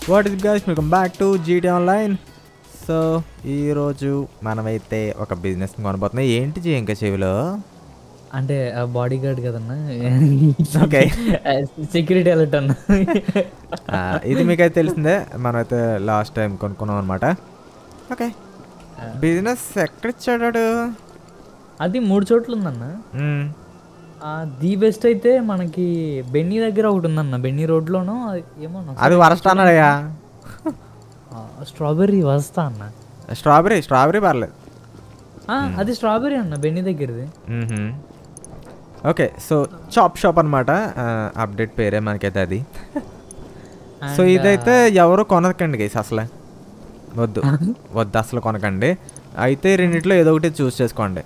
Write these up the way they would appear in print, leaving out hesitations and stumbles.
What is guys, welcome back to GT online. So ఈరోజు మనమైతే ఒక బిజినెస్ కొనబోతున్నాం. ఏంటి జీ ఇంకా చెవిలో అంటే బాడీ గార్డ్ కదన్నా. ఓకే, సెక్యూరిటీ అలర్ట్ అన్న. ఇది మీకైతే తెలిసిందే, మనమైతే లాస్ట్ టైం కొనుక్కున్నాం అనమాట. ఓకే, బిజినెస్ ఎక్కడిచ్చాడు? అది 3 చోట్ల ఉందన్న. ది బెస్ట్ అయితే మనకి బెన్నీ దగ్గర ఒకటి ఉందన్న, బెన్నీ రోడ్లోనో ఏమో. అది వరస్ట్ అన్నాడయ్యా. స్ట్రాబెర్రీ వస్తా అన్న. స్ట్రాబెర్రీ పర్లేదు. అది స్ట్రాబెర్రీ అన్న, బెన్నీ దగ్గరది. ఓకే, సో చాప్ షాప్ అనమాట. అప్డేట్ పేరే మనకైతే అది. సో ఇదైతే ఎవరు కొనకండి గైస్, అసలే వద్దు అసలు కొనకండి. అయితే రెండిట్లో ఏదో ఒకటి చూస్ చేసుకోండి.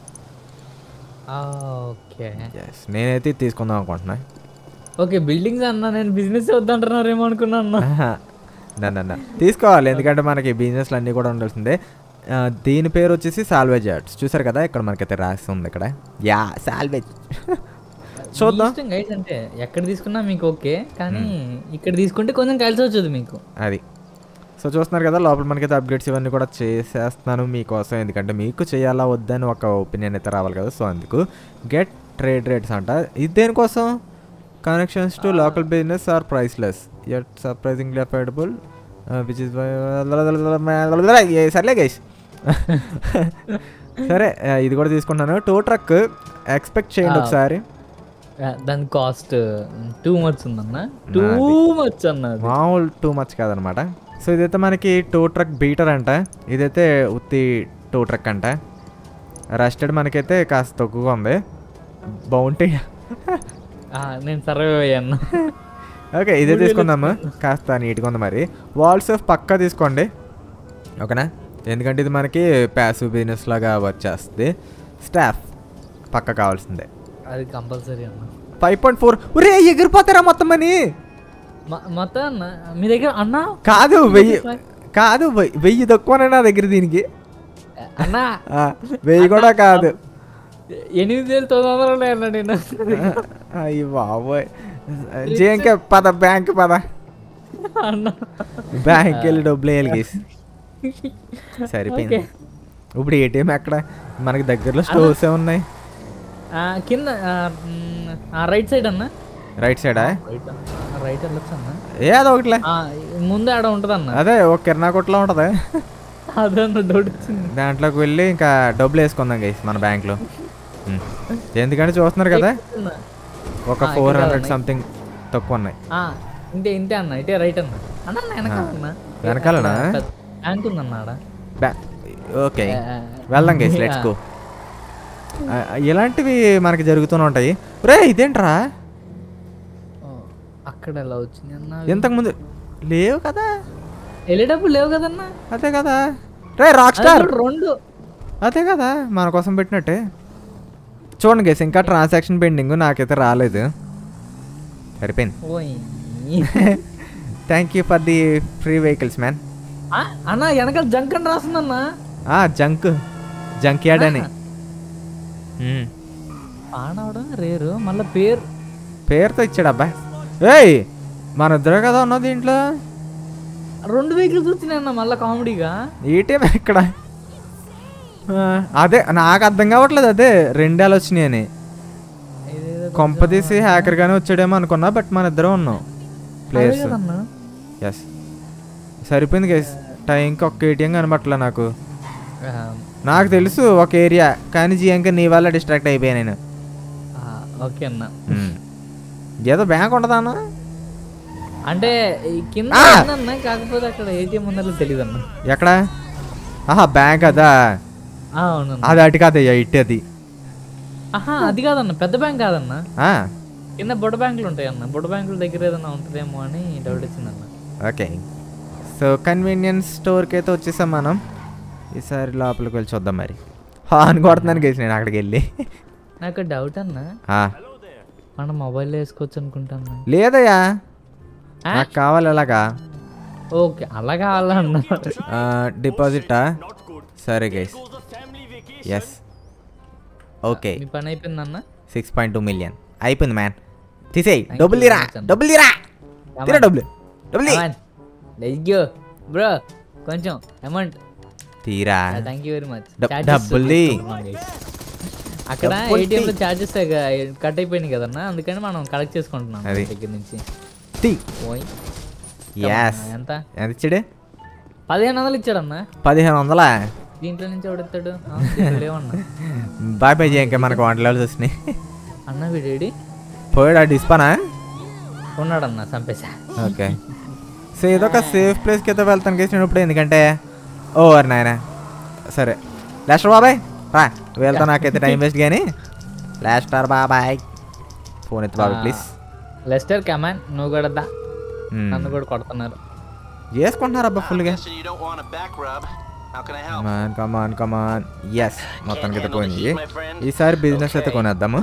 ఓకే, నేనైతే తీసుకుందాం అనుకుంటున్నా. ఓకే, బిల్డింగ్స్ అన్న. నేను బిజినెస్ వద్దంటున్నారేమో అనుకున్నా అన్న. తీసుకోవాలి, ఎందుకంటే మనకి బిజినెస్లు అన్నీ కూడా ఉండాల్సిందే. దీని పేరు వచ్చేసి సాల్వేజ్ యార్డ్స్. చూసారు కదా ఇక్కడ మనకైతే రాసి ఉంది ఇక్కడ. Yeah, salvage. చూద్దాం గైస్, అంటే ఎక్కడ తీసుకున్నా మీకు ఓకే, కానీ ఇక్కడ తీసుకుంటే కొంచెం కలిసి వచ్చేది మీకు అది. సో చూస్తున్నారు కదా లోపల మనకైతే అప్డేట్స్ ఇవన్నీ కూడా చేసేస్తున్నాను మీకోసం, ఎందుకంటే మీకు చేయాలా వద్దని ఒక ఒపీనియన్ అయితే రావాలి కదా. సో అందుకు గెట్ ట్రేడ్ రేట్స్ అంట. ఇది దేనికోసం? Connections to local business are priceless yet surprisingly affordable which is సర్లే గైస్. సరే, ఇది కూడా తీసుకుంటాను. టో ట్రక్ ఎక్స్పెక్ట్ చేయండి ఒకసారి. దాని కాస్ట్ టూ మచ్ ఉందన్న, టూ మచ్ అన్న, మామూలు టూ మచ్ కాదనమాట. సో ఇదైతే మనకి టో ట్రక్ బీటర్ అంట. ఇదైతే ఉత్తి టో ట్రక్ అంట. రస్టెడ్ మనకైతే కాస్త తక్కువగా ఉంది. బౌంటీ నేను సర్వే అయ్యాను. ఓకే, ఇదే తీసుకుందాము. కాస్త నీట్గా ఉంది. మరి వాల్స్ ఆఫ్ పక్కా తీసుకోండి, ఓకేనా? ఎందుకంటే ఇది మనకి ప్యాసివ్ బిజినెస్ లాగా వచ్చేస్తుంది. స్టాఫ్ పక్క కావాల్సిందే, అది కంపల్సరీ అన్న. 5.4. ఒరే ఎగిరిపోతారా మొత్తం అని మొత్తం అన్న మీ దగ్గర అన్న? కాదు 1000 తక్కువనే నా దగ్గర దీనికి అన్న. 1000 కూడా కాదు, 8,900 అన్న. నేను అయ్యి బాబోయ్. జేంకే పద, బ్యాంక్ పద, అన్న బ్యాంక్ వెళ్ళి డబ్బులు వేయాలి గీసి. సరిపోయింది. ఇప్పుడు ఏటీఎం ఎక్కడ? మనకి దగ్గరలో స్టోర్స్ ఏ ఉన్నాయి. కింద రైట్ సైడ్ అన్న. రైట్ సైడా? రైట్ వెళ్ళొచ్చు అన్న. ఏదో ఒకటిలే, ముందే ఆడ ఉంటుంది అన్న. అదే ఒక కిరాణా కొట్లో ఉంటుంది. అదన్న డౌట్ వచ్చింది. దాంట్లోకి వెళ్ళి ఇంకా డబ్బులు వేసుకుందాం గైస్ మన బ్యాంక్లో. ఎందుకంటే చూస్తున్నారు కదా ఒక 400 సంథింగ్ తక్కువ ఉన్నాయి. ఇంతే అన్న. ఇటే రైట్ అన్న. వెనకాలనా? బ్యాంక్ ఉందన్న ఆడ. ఓకే, వెళ్దాం గైస్, లెట్స్ గో. ఇలాంటివి మనకి జరుగుతూనే ఉంటాయి. రే ఇదేంట్రా అక్కడ ఎలా వచ్చింది అన్న? ఇంతకుముందు లేవు కదా, వెళ్ళేటప్పుడు లేవు కదన్నా. అదే కదా. రే రాక్ స్టార్ 2. అదే కదా మన కోసం పెట్టినట్టే. చూడండి గైస్, ఇంకా ట్రాన్సాక్షన్ పెండింగ్, నాకైతే రాలేదు. సరిపోయింది. Thank you for the free vehicles man. అన్న వెనకాల జంక్ అని రాస్తుందన్న. జంక్ యార్డ్ అని. ఆడవడం రేరు, మళ్ళీ పేరుతో ఇచ్చాడు అబ్బాయి. ఏయ్ మన ఇద్దరే కదా ఉన్నది దీంట్లో. 2 వెహికల్స్ వచ్చినాయన్న మళ్ళీ కామెడీగా. ఏటీఎం ఎక్కడ? అదే నాకు అర్థం కావట్లేదు. అదే 2 వచ్చినాయి అని. కొంపదీసి హ్యాకర్ గానే వచ్చాడేమో అనుకున్నా, బట్ మన ఇద్దరే ఉన్నాం ప్లేయర్స్. ఎస్, సరిపోయింది గైస్. టైంకి ఒక్క ఏటీఎం కనబట్టలే నాకు తెలుసు ఒక ఏరియా, కానీ జియాంక నీ వల్ల డిస్ట్రాక్ట్ అయిపోయా నేను. ఓకే అన్న. ఏదో బ్యాంక్ ఉండదానా అంటే కింద అన్న, కాకపోతే అక్కడ ఏటీఎం ఉందో తెలియదు అన్న. ఎక్కడ? బ్యాంక్ అదా? అది అటు కాదయ్యా, ఇటు అది. అది కాదన్న, పెద్ద బ్యాంక్ కాదన్న. కింద బుడ్డ బ్యాంకులు ఉంటాయి అన్న. బుడ్డ బ్యాంకుల దగ్గర ఏదైనా ఉంటుందేమో అని డౌట్ వచ్చిందన్న. ఓకే, సో కన్వీనియన్స్ స్టోర్కి అయితే వచ్చేసాం మనం. ఈసారి లోపలికి వెళ్ళి చూద్దాం. మరి అని కొడుతున్నాను గేసి నేను అక్కడికి వెళ్ళి. నాకు డౌట్ అన్న, మనం మొబైల్లో వేసుకోవచ్చు అనుకుంటాను. లేదయ్యా, నాకు కావాలి అలాగా. ఓకే, అలా కావాలన్న. డిపాజిటా? సరే గైస్. Yes, okay. మీ పని అయిపోయిందన్న. 6.2 మిలియన్ అయిపోయింది మ్యాన్. తీసేయి, డబ్బులు తీరా, డబ్బులు తీరా, తీరా, డబ్బులు లెట్స్ గో బ్రో కొంచెం అమౌంట్ తీరా థ్యాంక్ యూ వెరీ మచ్ డబ్బుల్ది అక్కడ ATM లో చార్జెస్ కట్ అయిపోయినాయి కదన్నా అందుకని మనం కలెక్ట్ చేసుకుంటున్నాం దగ్గర నుంచి ఓయ్ ఎంత ఇచ్చాడే 1500 ఇచ్చాడన్నా 1500 దీంట్లో నుంచి ఎవడెత్తాడు లేవన్నా బాయ్ బాయ్ ఇంకా మనకు వంటలు వచ్చినాయి అన్న వీడేడి పోయాడా డిస్పానా ఉన్నాడన్నా చంపేసా ఓకే సో ఇదొక సేఫ్ ప్లేస్కి అయితే వెళ్తాను కేసు ఇప్పుడు ఎందుకంటే ఓ అరే నాయన సరే లాస్టర్ బాబాయ్ రా వెళ్తా నాకైతే టైం వేస్ట్ కానీ లాస్టర్ బాబాయ్ ఫోన్ ఎత్తు బాబాయ్ ప్లీజ్ లెస్టర్ కమాన్ నువ్వు కూడా దా నన్ను కూడా కొడుతున్నారు చేసుకుంటున్నారు అబ్బా ఫుల్గా కమాన్ కమాన్ ఎస్ మొత్తానికి అయితే పోయింది ఈసారి బిజినెస్ అయితే కొనేద్దాము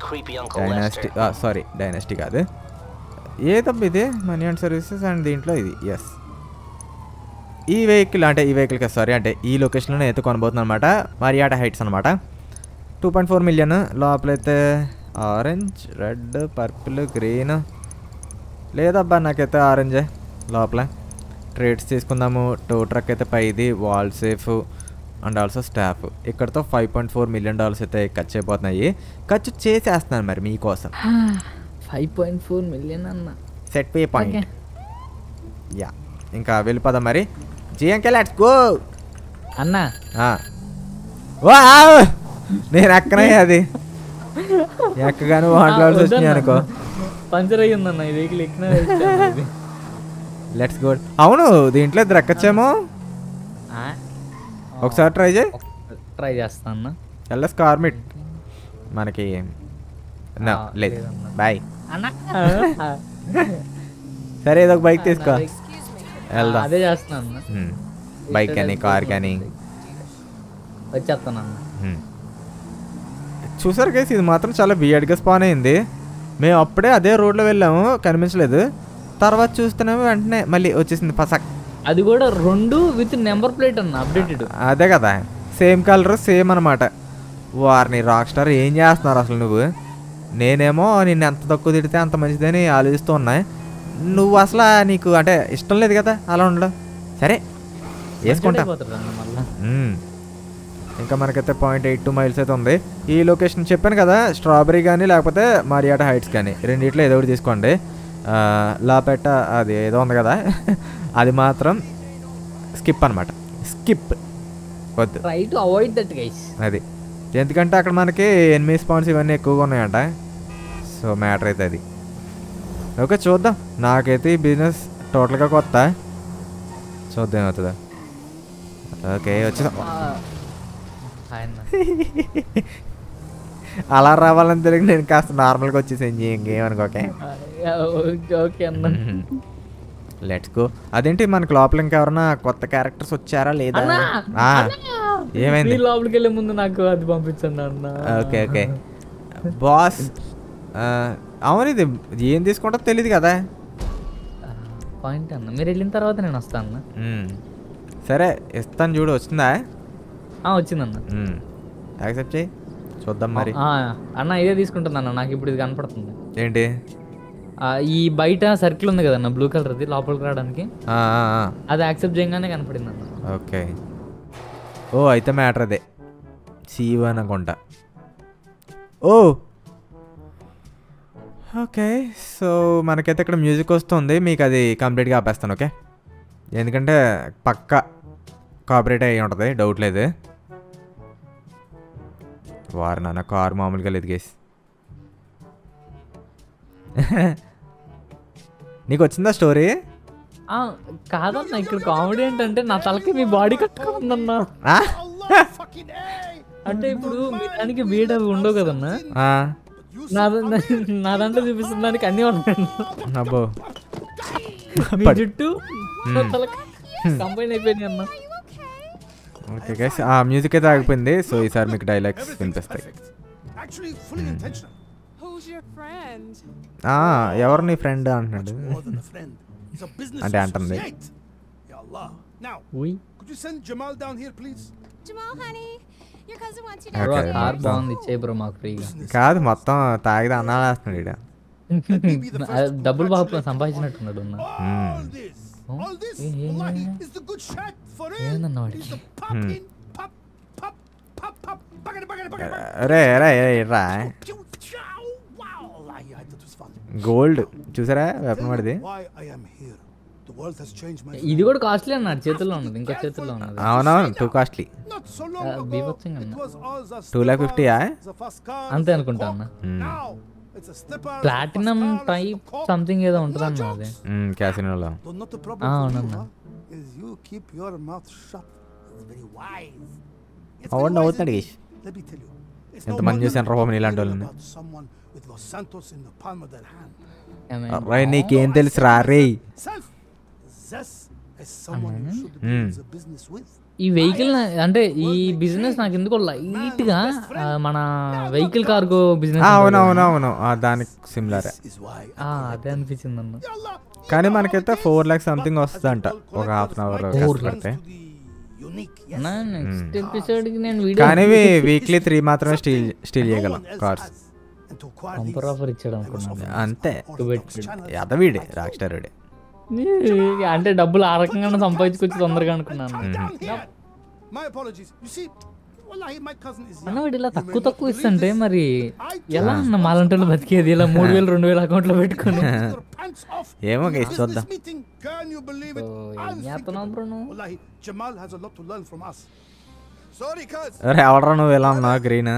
డైనాసిటీ కాదు ఏ తప్ప ఇది మనీ అండ్ సర్వీసెస్ అండ్ దీంట్లో ఇది ఎస్ ఈ వెహికల్ అంటే ఈ వెహికల్కి సారీ అంటే ఈ లొకేషన్లో అయితే కొనబోతుంది అనమాట మరియాటా హైట్స్ అనమాట 2.4 మిలియన్ లోపలైతే ఆరెంజ్ రెడ్ పర్పుల్ గ్రీన్ లేదబ్బా నాకైతే ఆరెంజే లోపల ట్రేడ్స్ తీసుకుందాము టో ట్రక్ అయితే పైది wall safe and also staff ఇక్కడతో $5.4 మిలియన్ అయితే ఖర్చు అయిపోతున్నాయి ఖర్చు చేసేస్తున్నాను మరి మీకోసం 5.4 మిలియన్ అన్న సెట్ పే పాయింట్ యా ఇంకా వెళ్ళిపోదాం మరి జిఎంకే లెట్స్ గో అన్న నేను ఎక్కనే అది ఎక్కగానే మాట్లాడాల్సి వచ్చినాయి అనుకో పంచర్ అయ్యిందన్న ఈ వెహికల్ ఎక్కిన లెట్స్ గో అవును దీంట్లో ఇద్దరు ఎక్కచ్చేమో ఒకసారి ట్రై చేస్తా అన్న ఎల్ఎస్ కార్మిట్ మనకి లేదు బాయ్ సరే ఏదో ఒక బైక్ తీసుకో వెళ్దాం అదే చేస్తున్నా బైక్ కానీ కార్ కానీ వచ్చేస్తాను చూసారు కేసు ఇది మాత్రం చాలా వియర్డ్గా స్పాన్ అయింది మేము అప్పుడే అదే రోడ్లో వెళ్ళాము కనిపించలేదు తర్వాత చూస్తున్నాము వెంటనే మళ్ళీ వచ్చేసింది పసక్ అది కూడా 2 విత్ నెంబర్ ప్లేట్ అన్న అప్డేటెడ్ అదే కదా సేమ్ కలర్ సేమ్ అనమాట వారిని రాక్ స్టార్ ఏం చేస్తున్నారు అసలు నువ్వు నేనేమో నిన్ను ఎంత తక్కువ తిడితే అంత మంచిదని ఆలోచిస్తూ ఉన్నా నువ్వు అసలు నీకు అంటే ఇష్టం లేదు కదా అలా ఉండడం సరే వేసుకుంటా ఇంకా మనకైతే 0.82 మైల్స్ అయితే ఉంది ఈ లొకేషన్ చెప్పాను కదా స్ట్రాబెరీ కానీ లేకపోతే మరియాటా హైట్స్ కానీ రెండిట్లో ఏదో ఒకటి తీసుకోండి లాపెట్ట అది ఏదో ఉంది కదా అది మాత్రం స్కిప్ అనమాట స్కిప్ వద్దు అది ఎందుకంటే అక్కడ మనకి ఎనిమిది స్పాన్స్ ఇవన్నీ ఎక్కువగా ఉన్నాయంట సో మ్యాటర్ అయితే అది ఓకే చూద్దాం నాకైతే ఈ బిజినెస్ టోటల్గా కొత్త చూద్దాం ఏమవుతుందా ఓకే వచ్చేద్దాం అలా రావాలని తెలియక నేను కాస్త నార్మల్గా వచ్చేసాను ఇంకేమనుకోకే ఓకే అన్న లెట్స్ గో అదేంటి మనకు లోపల ఇంకెవరన్నా కొత్త క్యారెక్టర్స్ వచ్చారా లేదా ఏమైంది లోపలికి వెళ్ళే ముందు నాకు అది పంపించండి అన్న ఓకే ఓకే బాస్ అవును ఇది ఏం తీసుకుంటో తెలియదు కదా పాయింట్ అన్న మీరు వెళ్ళిన తర్వాత నేను వస్తాను అన్న సరే ఇస్తాను చూడు వచ్చిందా వచ్చిందన్న యాక్సెప్ట్ చేయి చూద్దాం మరి అన్న ఇదే తీసుకుంటుందన్న నాకు ఇప్పుడు ఇది కనపడుతుంది ఏంటి ఈ బయట సర్కిల్ ఉంది కదన్న బ్లూ కలర్ అది లోపలికి రావడానికి అది యాక్సెప్ట్ చేయగానే కనపడింది అన్న ఓకే ఓ అయితే మ్యాటర్ అదే C1 అనుకుంటా ఓ ఓకే సో మనకైతే ఇక్కడ మ్యూజిక్ వస్తుంది మీకు అది కంప్లీట్గా ఆపేస్తాను ఓకే ఎందుకంటే పక్కా కాపరేట్ అయ్యి ఉంటుంది డౌట్ లేదు వారు నాన్న కారు మామూలుగా లేదు గేస్ నీకు వచ్చిందా స్టోరీ కాదన్నా ఇక్కడ కామెడీ ఏంటంటే నా తలకి మీ బాడీ కట్టుకుందన్నా అంటే ఇప్పుడు మీ దానికి వీడ్ అవి ఉండవు కదన్నా నా దాంట్లో చూపిస్తున్న దానికి అన్నీ ఉన్నాయి అబ్బో జుట్టు కంబైన్ అయిపోయింది అన్న ఓకే గైస్ ఆ మ్యూజిక్ అయితే ఆగిపోయింది సో ఈసారి మీకు డైలాగ్స్ వినిపిస్తాయి ఎవరు నీ ఫ్రెండ్ అంటున్నాడు అంటే అంటుంది కాదు మొత్తం తాగితే అన్నాడు వేస్తున్నాడు డబ్బులు బాగా సంపాదించినట్టున్నాడు All this, wallahi, is the good shit for real. ఏందన్న It's వాడికి the pop in, pop, pop, pop, pop. Bagada. రే రే రా Wow, wallahi, I thought it was fun. Gold చూసారా వెపన్ వాడిది Why I am here. The world has changed my ఇది కూడా costly అన్నాడు చేతుల్లో ఉన్నది ఇంకో చేతుల్లో ఉన్నది అవునవును too costly Not so long ago, బీభత్సంగా it అన్న was all the 250,000 the fast cars, అంతే అనుకుంటా అన్న Now, it's a slipper. Platinum type something ఏదో ఉంటుంది అన్న అది క్యాసినోలో Though not the problem for you, huh, is you keep your mouth shut. It's very wise. It's very అవును wise అవుతాడు indeed. గీష్ Let me tell you. It's ఎంతమంది modern చూసాను రోబోని ఇలాంటి worrying వాళ్ళని about someone with Los Santos in the palm of their hand. రే నీకేం తెలుసు రా రే Self. This is someone you should build a business with. ఈ వెహికల్ అంటే ఈ బిజినెస్ నాకు ఎందుకో లైట్ గా మన వెహికల్ కార్గో బిజినెస్ అవునవునవును దానికి సిమిలర్ This is why అదే అనిపించింది అన్న Allah, కానీ మనకైతే 4 lakhs సంథింగ్ వస్తుందంట ఒక హాఫ్ అన్ అవర్ కష్టపడితే to the unique. Yes. అన్న నెక్స్ట్ ఎపిసోడ్ కి నేను వీడియో కానీ వీక్లీ 3 మాత్రమే స్టీల్ No చేయగలం one else cars has. And to acquire bumper these, offer ఇచ్చాడు I must అనుకున్నాను offer అంతే orthodox channels. ఎదవీడే రాక్ స్టార్ వీడే అంటే డబ్బులు ఆ రకంగా సంపాదించుకొచ్చి తొందరగా అనుకున్నాను Down here. My apologies. You see, wallahi, my cousin is అన్న young. వీడు ఇలా You may తక్కువ not తక్కువ believe ఇస్తుంటే this. మరి I ఎలా told అన్న you మాలంటోళ్ళు బతికేది ఇలా 3,000 2,000 అకౌంట్ లో పెట్టుకుని with your pants off ఏమో in a guys, చూద్దాం. business meeting. Can you believe it? ఏం చేస్తున్నావు బ్రో నువ్వు Wallahi, Jamal has a lot to learn from us. Sorry, cuz. అరే ఎవడరా నువ్వు ఎలా ఉన్నావు green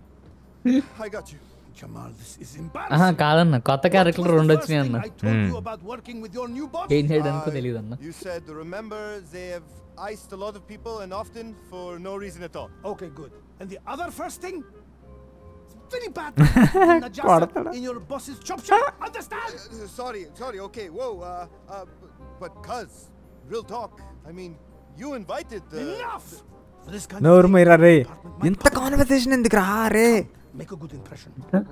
I got you. Jamal, this is embarrassing. కాదన్న కొత్త క్యారెక్టర్ రెండు First వచ్చినాయి thing అన్న I told you about working with your new boss. ఏం చేయడానికో తెలియదు అన్న You said, remember, they have iced a lot of people and often for no reason at all. Okay, good. And the other first thing? It's very bad. Najasa in your boss's chop shop. Understand? Sorry, okay, whoa, but cuz, real talk, I mean, you invited the... Enough! For this kind నోరు of మీరా రే department, my ఇంత partner, conversation ఎందుకు రా రే make a good impression.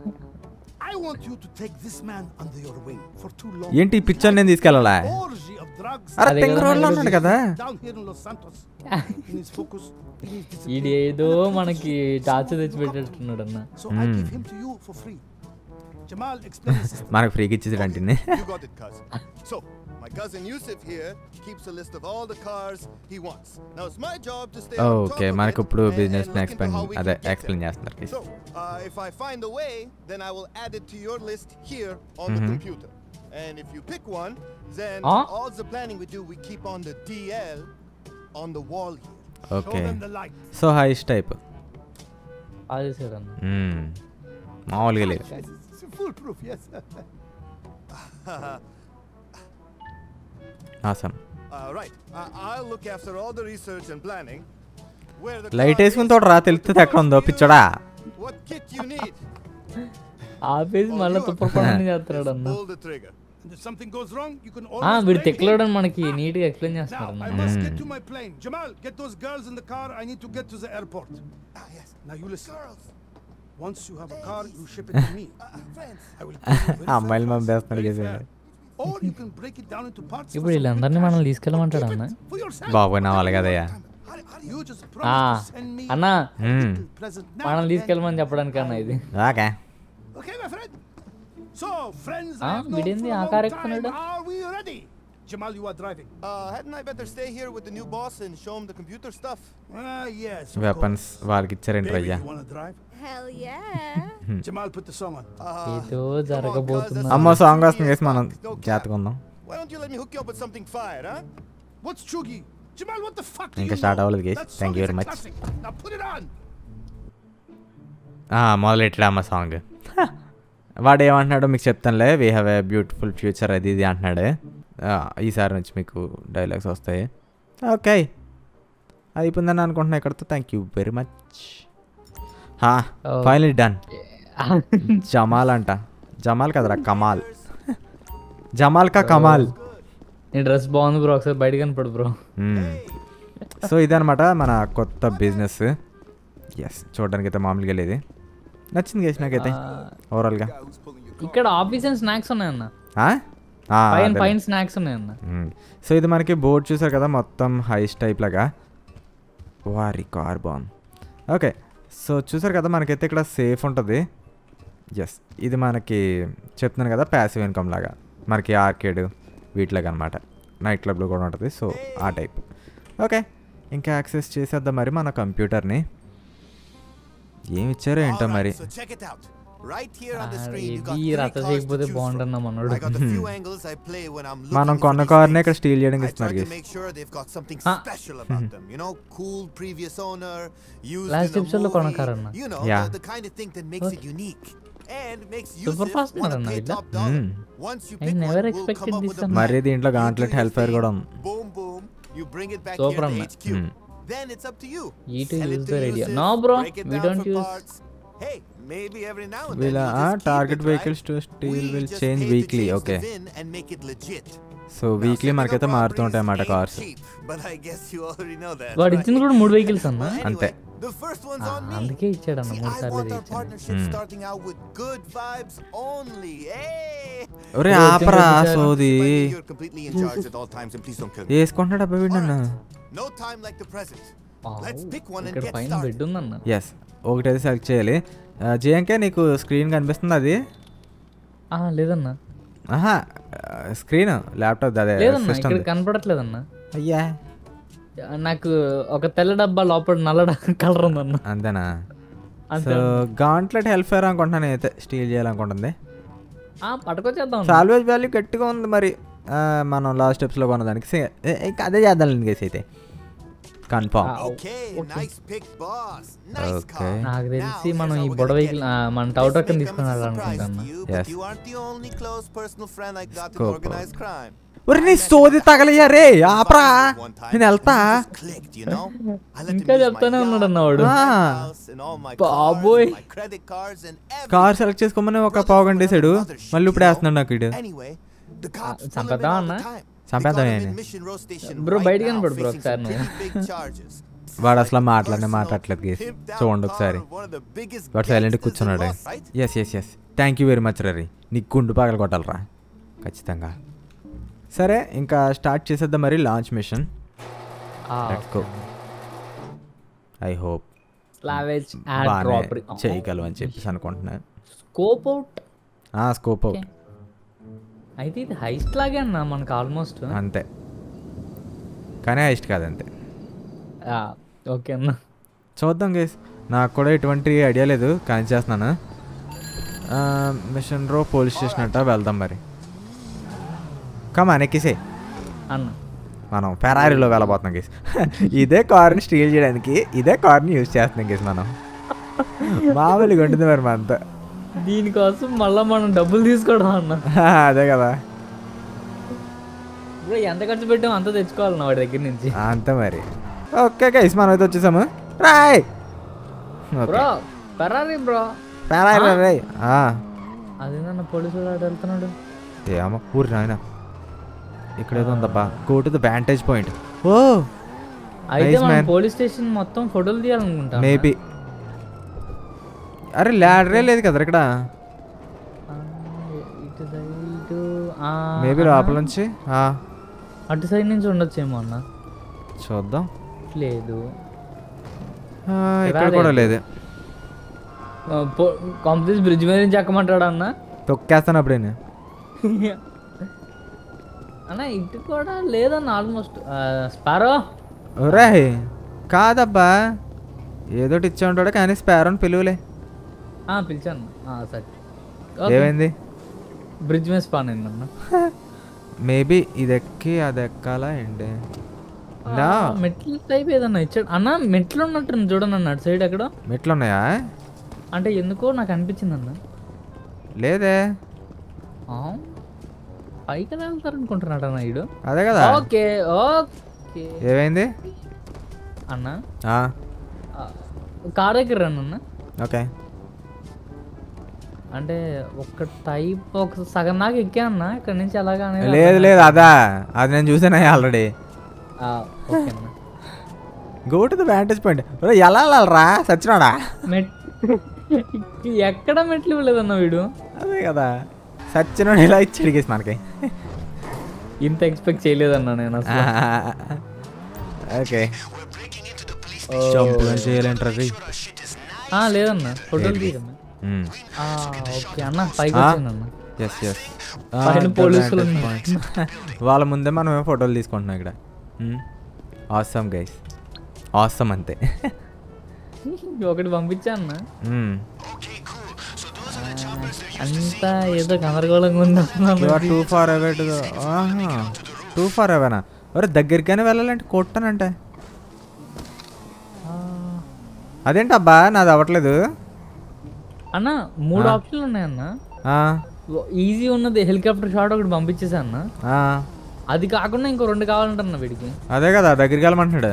I want you to take this man under your wing for too long. ఏంటి ఈ picture నేను తీసుకెళ్ళాలా Orgy of drugs అరే అదే తెంగ కదా రోడ్లో ఉన్నాడు కదా down here in Los Santos. He needs focus. He needs discipline. ఈడు ఏదో మనకి టార్చ్ తెచ్చి పెట్టేట్టున్నాడు అన్న So I give him to you for free. Jamal, explain the system. మనకు ఫ్రీకి ఇచ్చేసాడు అంటే You got it, cuz. So, my cousin Yusuf here keeps a list of all the cars he wants. Now it's my job to stay on top okay of మనకు it ఇప్పుడు and business look into explain how we అదే can get explain there. చేస్తున్నారు So, if I find a way, then I will add it to your list here on the computer. And if you pick one, then Huh? all the planning we do, we keep on the DL on the wall here. Okay Show them the light. So heist type అది చేశాడు అన్న మామూలుగా లేదు It's foolproof, yes. Awesome Right. I'll look after all the research and planning. Where the light car వేసుకుని is, తోడు రా తెలుస్తుంది ఎక్కడ ఉందో పిచ్చోడా what kit you need. ఆపేసి All మళ్ళీ you have తుప్ప to పని do చేస్తున్నాడు is అన్న pull the trigger. And if something goes wrong, you can వీడు always blame me. తెక్కలోడని మనకి నీట్ గా ఎక్స్ప్లెయిన్ Now, చేస్తున్నాడు I అన్న must get to my plane. Jamal, get those girls in the car. I need to get to the airport. Yes. Now you listen. Girls. Once you have a car, you ship it to me. Friends. I will pay you very fair అమ్మాయిలు price, పంపేస్తున్నాడు very చేసేది fair. Or you can break it down into parts. for ఇప్పుడు some వీళ్ళందరినీ quick మనం cash. తీసుకెళ్ళమంటాడు Keep అన్న it for yourself. బాబు నా వాళ్ళు కదయ్యా You just ఆ, promise to send me అన్న a little present now మనం and then. తీసుకెళ్ళమని చెప్పడానికి అన్న ఇది okay Okay, my friend. So, friends, Ah, I have known వీడేంది for a ah long car time. ఎక్కుతున్నాడు? Are we ready? Jamal, you are driving. Hadn't I better stay here with the new boss and show him the computer stuff? Yes. of weapons course. వాళ్ళకి ఇచ్చారేంటి Baby, అయ్యా you want to drive? Hell yeah. Jamal, put the song on. ఏదో Come on, cuz, జరగబోతున్నా that's అమ్మ not song Chugi వస్తుంది చేసి మనం and fuck, no cap. జాతకుందాం Why don't you let me hook you up with something fire, huh? What's Chugi? Jamal, what the fuck do ఇంకా you start know? అవ్వలేదు, guys. That Thank song you is very a much. classic. Now put it on. మొదలెట్టడా అమ్మ song వాడు ఏమంటున్నాడో మీకు చెప్తానులే we have a beautiful future అది ఇది అంటున్నాడు ఈసారి నుంచి మీకు డైలాగ్స్ వస్తాయి ఓకే అయిపోయిందని అనుకుంటున్నా ఇక్కడతో thank you very much finally done Jamal అంట జమాల్ కదరా కమాల్ జమాల్ కా కమాల్ నీ డ్రెస్ బాగుంది బ్రో ఒకసారి బయట కనపడు బ్రో సో ఇదనమాట మన కొత్త బిజినెస్ ఎస్ చూడడానికి అయితే మామూలుగా లేదు నచ్చింది గేసి నాకైతే ఓవరాల్గా ఇక్కడ ఆఫీస్ అండ్ స్నాక్స్ ఉన్నాయన్న పైన స్నాక్స్ ఉన్నాయన్న సో ఇది మనకి బోర్డు చూసారు కదా మొత్తం హైస్ టైప్ లాగా వారి కార్ బాగుంది ఓకే సో చూసారు కదా మనకైతే ఇక్కడ సేఫ్ ఉంటుంది ఎస్ ఇది మనకి చెప్తున్నాను కదా ప్యాసివ్ ఇన్కమ్ లాగా మనకి ఆర్కేడ్ వీటిలాగా అనమాట నైట్ క్లబ్లో కూడా ఉంటుంది. సో ఆ టైప్. ఓకే, ఇంకా యాక్సెస్ చేసేద్దాం మరి మన కంప్యూటర్ని. ఏమి ఇచ్చారో ఏంటో మరి. మనం కొన్న కార్ని ఇక్కడ స్టీల్ చేయడానికి ఇస్తున్నారు. లాస్ట్ ఎపిసోడ్లో కొన్న కార్ అన్న. సూపర్ ఫాస్ట్ అన్న వీళ్ళ. ఐ నెవర్ ఎక్స్పెక్టెడ్ దిస్ అన్న. మరి దీంట్లో గాంట్లెట్ హెల్ప్ ఫైర్ కూడా ఉంది. సూపర్ అన్న. E2 use the radio. No bro, we don't use. Hey, maybe every now and Will then target vehicles to steel will change weekly. Okay. and make it legit. So weekly మనకైతే మారుతూ ఉంటాయి అన్నమాట cars. వాడు ఇచ్చింది కూడా 3 vehicles అన్న. అంతే. అందుకే ఇచ్చాడు అన్న 3 సార్లు ఒరే ఆపరా సోది వేసుకుంటాడు అబ్బాయి వీడన్నా. ఇక్కడ పైన బెడ్ ఉందన్న. ఎస్, ఒకటైతే సెలెక్ట్ చేయాలి. జేఎంకే నీకు స్క్రీన్ కనిపిస్తుంది అది? లేదన్నా. స్క్రీన్ ల్యాప్టాప్ అదే ఇక్కడ కనపడట్లేదన్న. అయ్యా నాకు ఒక తెల్ల డబ్బా లోపల నల్ల కలర్ ఉందన్న. అంతేనా? సో గాంట్లెట్ హెల్ప్ ఫైర్ అనుకుంటున్నాను అయితే స్టీల్ చేయాలనుకుంటుంది. పట్టుకొచ్చేద్దాం. సాల్వేజ్ వాల్యూ గట్టిగా ఉంది మరి. మనం లాస్ట్ స్టెప్స్లో కొన్నదానికి అదే చేద్దాం కేసు అయితే కన్ఫర్మ్. నాకు తెలిసి మనం ఈ బొడ వెహికల్ మన టౌ ట్రక్ తీసుకున్నాడు అనుకుంటాను. నీ సోది తగలయ్యా రే ఆపరా, నేను వెళ్తా. ఇంకా చెప్తానే ఉన్నాడు అన్న వాడు. బాబోయ్, కార్ సెలెక్ట్ చేసుకోమని ఒక పావు గంట వేసాడు, మళ్ళీ ఇప్పుడు వేస్తున్నాడు నాకు. ఇడు చంపేద్దాం అన్న. చంపేద్దాం బ్రో, బయటకి కనపడు బ్రో ఒకసారి. వాడు అసలు మాట్లాడట్లేదు గేస్. చూడండి ఒకసారి, వాడు సైలెంట్ కూర్చున్నాడు. Yes yes yes, thank you very much రరి. నీకు గుండు పగల కొట్టాలరా ఖచ్చితంగా. సరే, ఇంకా స్టార్ట్ చేసేద్దాం మరి launch mission. Let's go. I hope చేయగలం అని చెప్పేసి అనుకుంటున్నాను. Scope out. స్కోప్ అవుట్ అయితే ఇది హైస్ట్ లాగే అన్న మనకు ఆల్మోస్ట్. అంతే, కానీ హైస్ట్ కాదు అంతే. ఓకే అన్న, చూద్దాం గైస్. నాకు కూడా ఎటువంటి ఐడియా లేదు కానీ చేస్తున్నాను. మిషన్ రో పోలీస్ స్టేషన్ అంట, వెళ్దాం మరి. కమాన్ ఎక్కిసే అన్న. మనం ఫెరారీలో వెళ్ళబోతున్నాం గేస్. ఇదే కార్ని స్టీల్ చేయడానికి ఇదే కార్ని యూజ్ చేస్తున్నాం గేస్ మనం. మామూలుగా ఉంటుంది మరి అంతా. దీనికోసం మళ్ళీ మనం డబ్బులు తీసుకోవడం అన్న. అదే కదా బ్రో, ఎంత ఖర్చు పెట్టాం అంత తెచ్చుకోవాలన్న వాడి దగ్గర నుంచి. అంతే మరి. ఓకే గైస్, మనం అయితే వచ్చేసాము. Roy bro, Ferrari bro, Ferrari. అదేనన్న పోలీసు వాడు వెళ్తున్నాడు. ఏమో ఊరి నాయన, ఇక్కడేదో ఉందబ్బా. Go to the vantage point. ఓ అయితే మనం పోలీస్ స్టేషన్ మొత్తం ఫోటోలు తీయాలనుకుంటా. మేబీ. అరే ల్యాడరే లేదు కదా ఇక్కడ. మేబీ లోపల నుంచి అటు సైడ్ నుంచి ఉండొచ్చేమో అన్న. చూద్దాం. లేదు, ఇక్కడ కూడా లేదు. కాంపిటీస్ బ్రిడ్జ్ మీద నుంచి ఎక్కమంటాడా అన్న? తొక్కేస్తాను అప్పుడే అన్న. ఇటు కూడా లేదన్న ఆల్మోస్ట్. స్పారో ఒరే కాదబ్బా, ఏదోటి ఇచ్చా ఉంటాడు కానీ స్పారోని పిలువలే. పిలిచాను. సరే, ఏమైంది? బ్రిడ్జ్ మీద స్పాన్ అయిందన్న. మేబీ ఇది ఎక్కి అది ఎక్కాలా ఏంటి? మెట్లు టైప్ ఏదన్నా ఇచ్చాడు అన్న. మెట్లు ఉన్నట్టు చూడండి అన్న, అటు సైడ్ ఎక్కడ మెట్లు ఉన్నాయా? అంటే ఎందుకో నాకు అనిపించింది అన్న. లేదే, పైకి వెళ్తారు అనుకుంటున్నాడు అన్న వీడు. అదే కదా. ఓకే ఓకే, ఏమైంది అన్న? కార్ దగ్గర రండి అన్న. ఓకే, అంటే ఒక టైప్ ఒక సగం దాకా ఎక్కా అన్న. ఇక్కడ నుంచి అలాగా లేదు లేదు, అదా అది నేను చూసాను ఆల్రెడీ. ఓకే అన్న. Go to the vantage point. ఎలా వెళ్ళాలరా సచ్చినాడా? ఎక్కడ మెట్లు ఇవ్వలేదన్న వీడు. అదే కదా, సచ్చినాడు ఇలా ఇచ్చాడు గేసి మనకి. ఇంత ఎక్స్పెక్ట్ చేయలేదన్నా నేను అసలు. ఓకే, చేయాలంటారు. లేదన్నా, ఫోటోలు తీయన్నా. ఓకే అన్న, పైకి వచ్చిందన్న. ఎస్ ఎస్ పైన పోలీసులు వాళ్ళ ముందే మనం ఏమో ఫోటోలు తీసుకుంటున్నాం ఇక్కడ. ఆసమ్ గైస్, ఆసమ్ అంతే. ఒకటి పంపించా అన్న, అంతా ఏదో గందరగోళంగా ఉంది. 2 far away to the 2 far aవేనా? ఒరే దగ్గరికైనా వెళ్ళాలంటే కొట్టానంటే అదేంటి అబ్బా నాది అవ్వట్లేదు అన్న. 3 ఆప్షన్లు ఉన్నాయన్న. ఈజీ ఉన్నది హెలికాప్టర్ షాట్ ఒకటి పంపించేసా అన్న. అది కాకుండా ఇంకో 2 కావాలంటన్నా వీడికి. అదే కదా దగ్గరికి వెళ్ళమంటున్నాడు.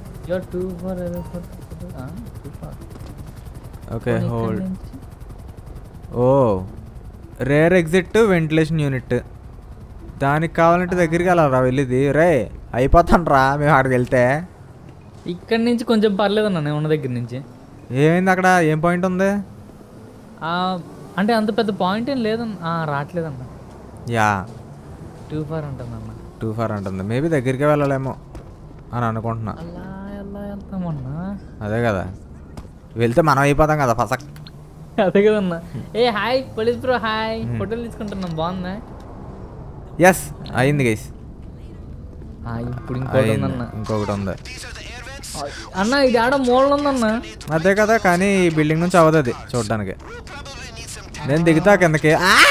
Okay hold. ఓ రేర్ ఎగ్జిట్ వెంటిలేషన్ యూనిట్, దానికి కావాలంటే దగ్గరికి వెళ్ళాలరా వెళ్ళేది. రే అయిపోతాను రా మేము అక్కడికి వెళ్తే. ఇక్కడ నుంచి కొంచెం పర్లేదన్నా నేను ఉన్న దగ్గర నుంచి. ఏమైంది అక్కడ? ఏం పాయింట్ ఉంది? అంటే అంత పెద్ద పాయింట్ ఏం లేదన్న. రావట్లేదన్న. యా 2 far అంటుందన్న. 2 far అంటుంది. మేబీ దగ్గరికి వెళ్ళాలేమో అని అనుకుంటున్నా. అలా ఎలా వెళ్తామన్నా? అదే కదా, వెళ్తే మనం అయిపోతాం కదా ఫసక్. అదే కదన్నా. ఏ హాయ్ పోలీస్ బ్రో, హాయ్. ఫోటోలు తీసుకుంటున్నాం, బాగుందా? ఎస్ అయింది గైస్. ఇప్పుడు ఇంకోటి ఉందన్న. ఇంకొకటి ఉంది అన్న, ఇది ఆడ మూల ఉందన్న. అదే కదా, కానీ ఈ బిల్డింగ్ నుంచి అవ్వదు అది చూడడానికి. నేను దిగుతా కిందకి.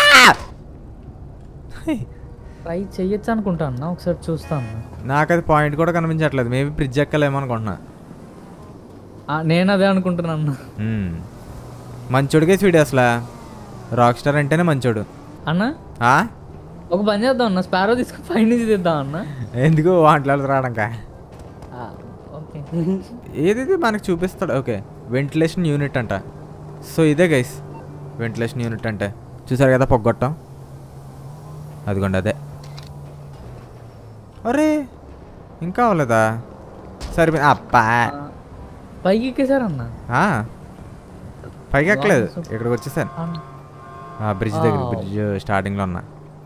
ట్రై చెయ్యొచ్చు అనుకుంటా అన్న, ఒకసారి చూస్తా అన్న. నాకు అది పాయింట్ కూడా కనిపించట్లేదు. మేబీ బ్రిడ్జ్ ఎక్కలేమో అనుకుంటున్నా. నేను అదే అనుకుంటున్నా అన్న. మంచోడికే స్వీట్ అసలు. రాక్ స్టార్ అంటేనే మంచోడు అన్న. ఒక పని చేద్దాం అన్న, స్పారో తీసుకుని పై నుంచి తెద్దాం అన్న. ఎందుకు వాంట్లో రావడంక? ఓకే, ఏది మనకు చూపిస్తాడు. ఓకే వెంటిలేషన్ యూనిట్ అంట. సో ఇదే గైస్ వెంటిలేషన్ యూనిట్ అంటే. చూసారు కదా పొగ్గొట్టం, అదిగోండి అదే. అరే ఇంకా అవ్వలేదా? సరే అప్పా పైకి ఎక్కేసారన్న. పైకి ఎక్కలేదు, ఇక్కడికి వచ్చేసాను. బ్రిడ్జ్ దగ్గర, బ్రిడ్జ్ స్టార్టింగ్లో ఉన్నా.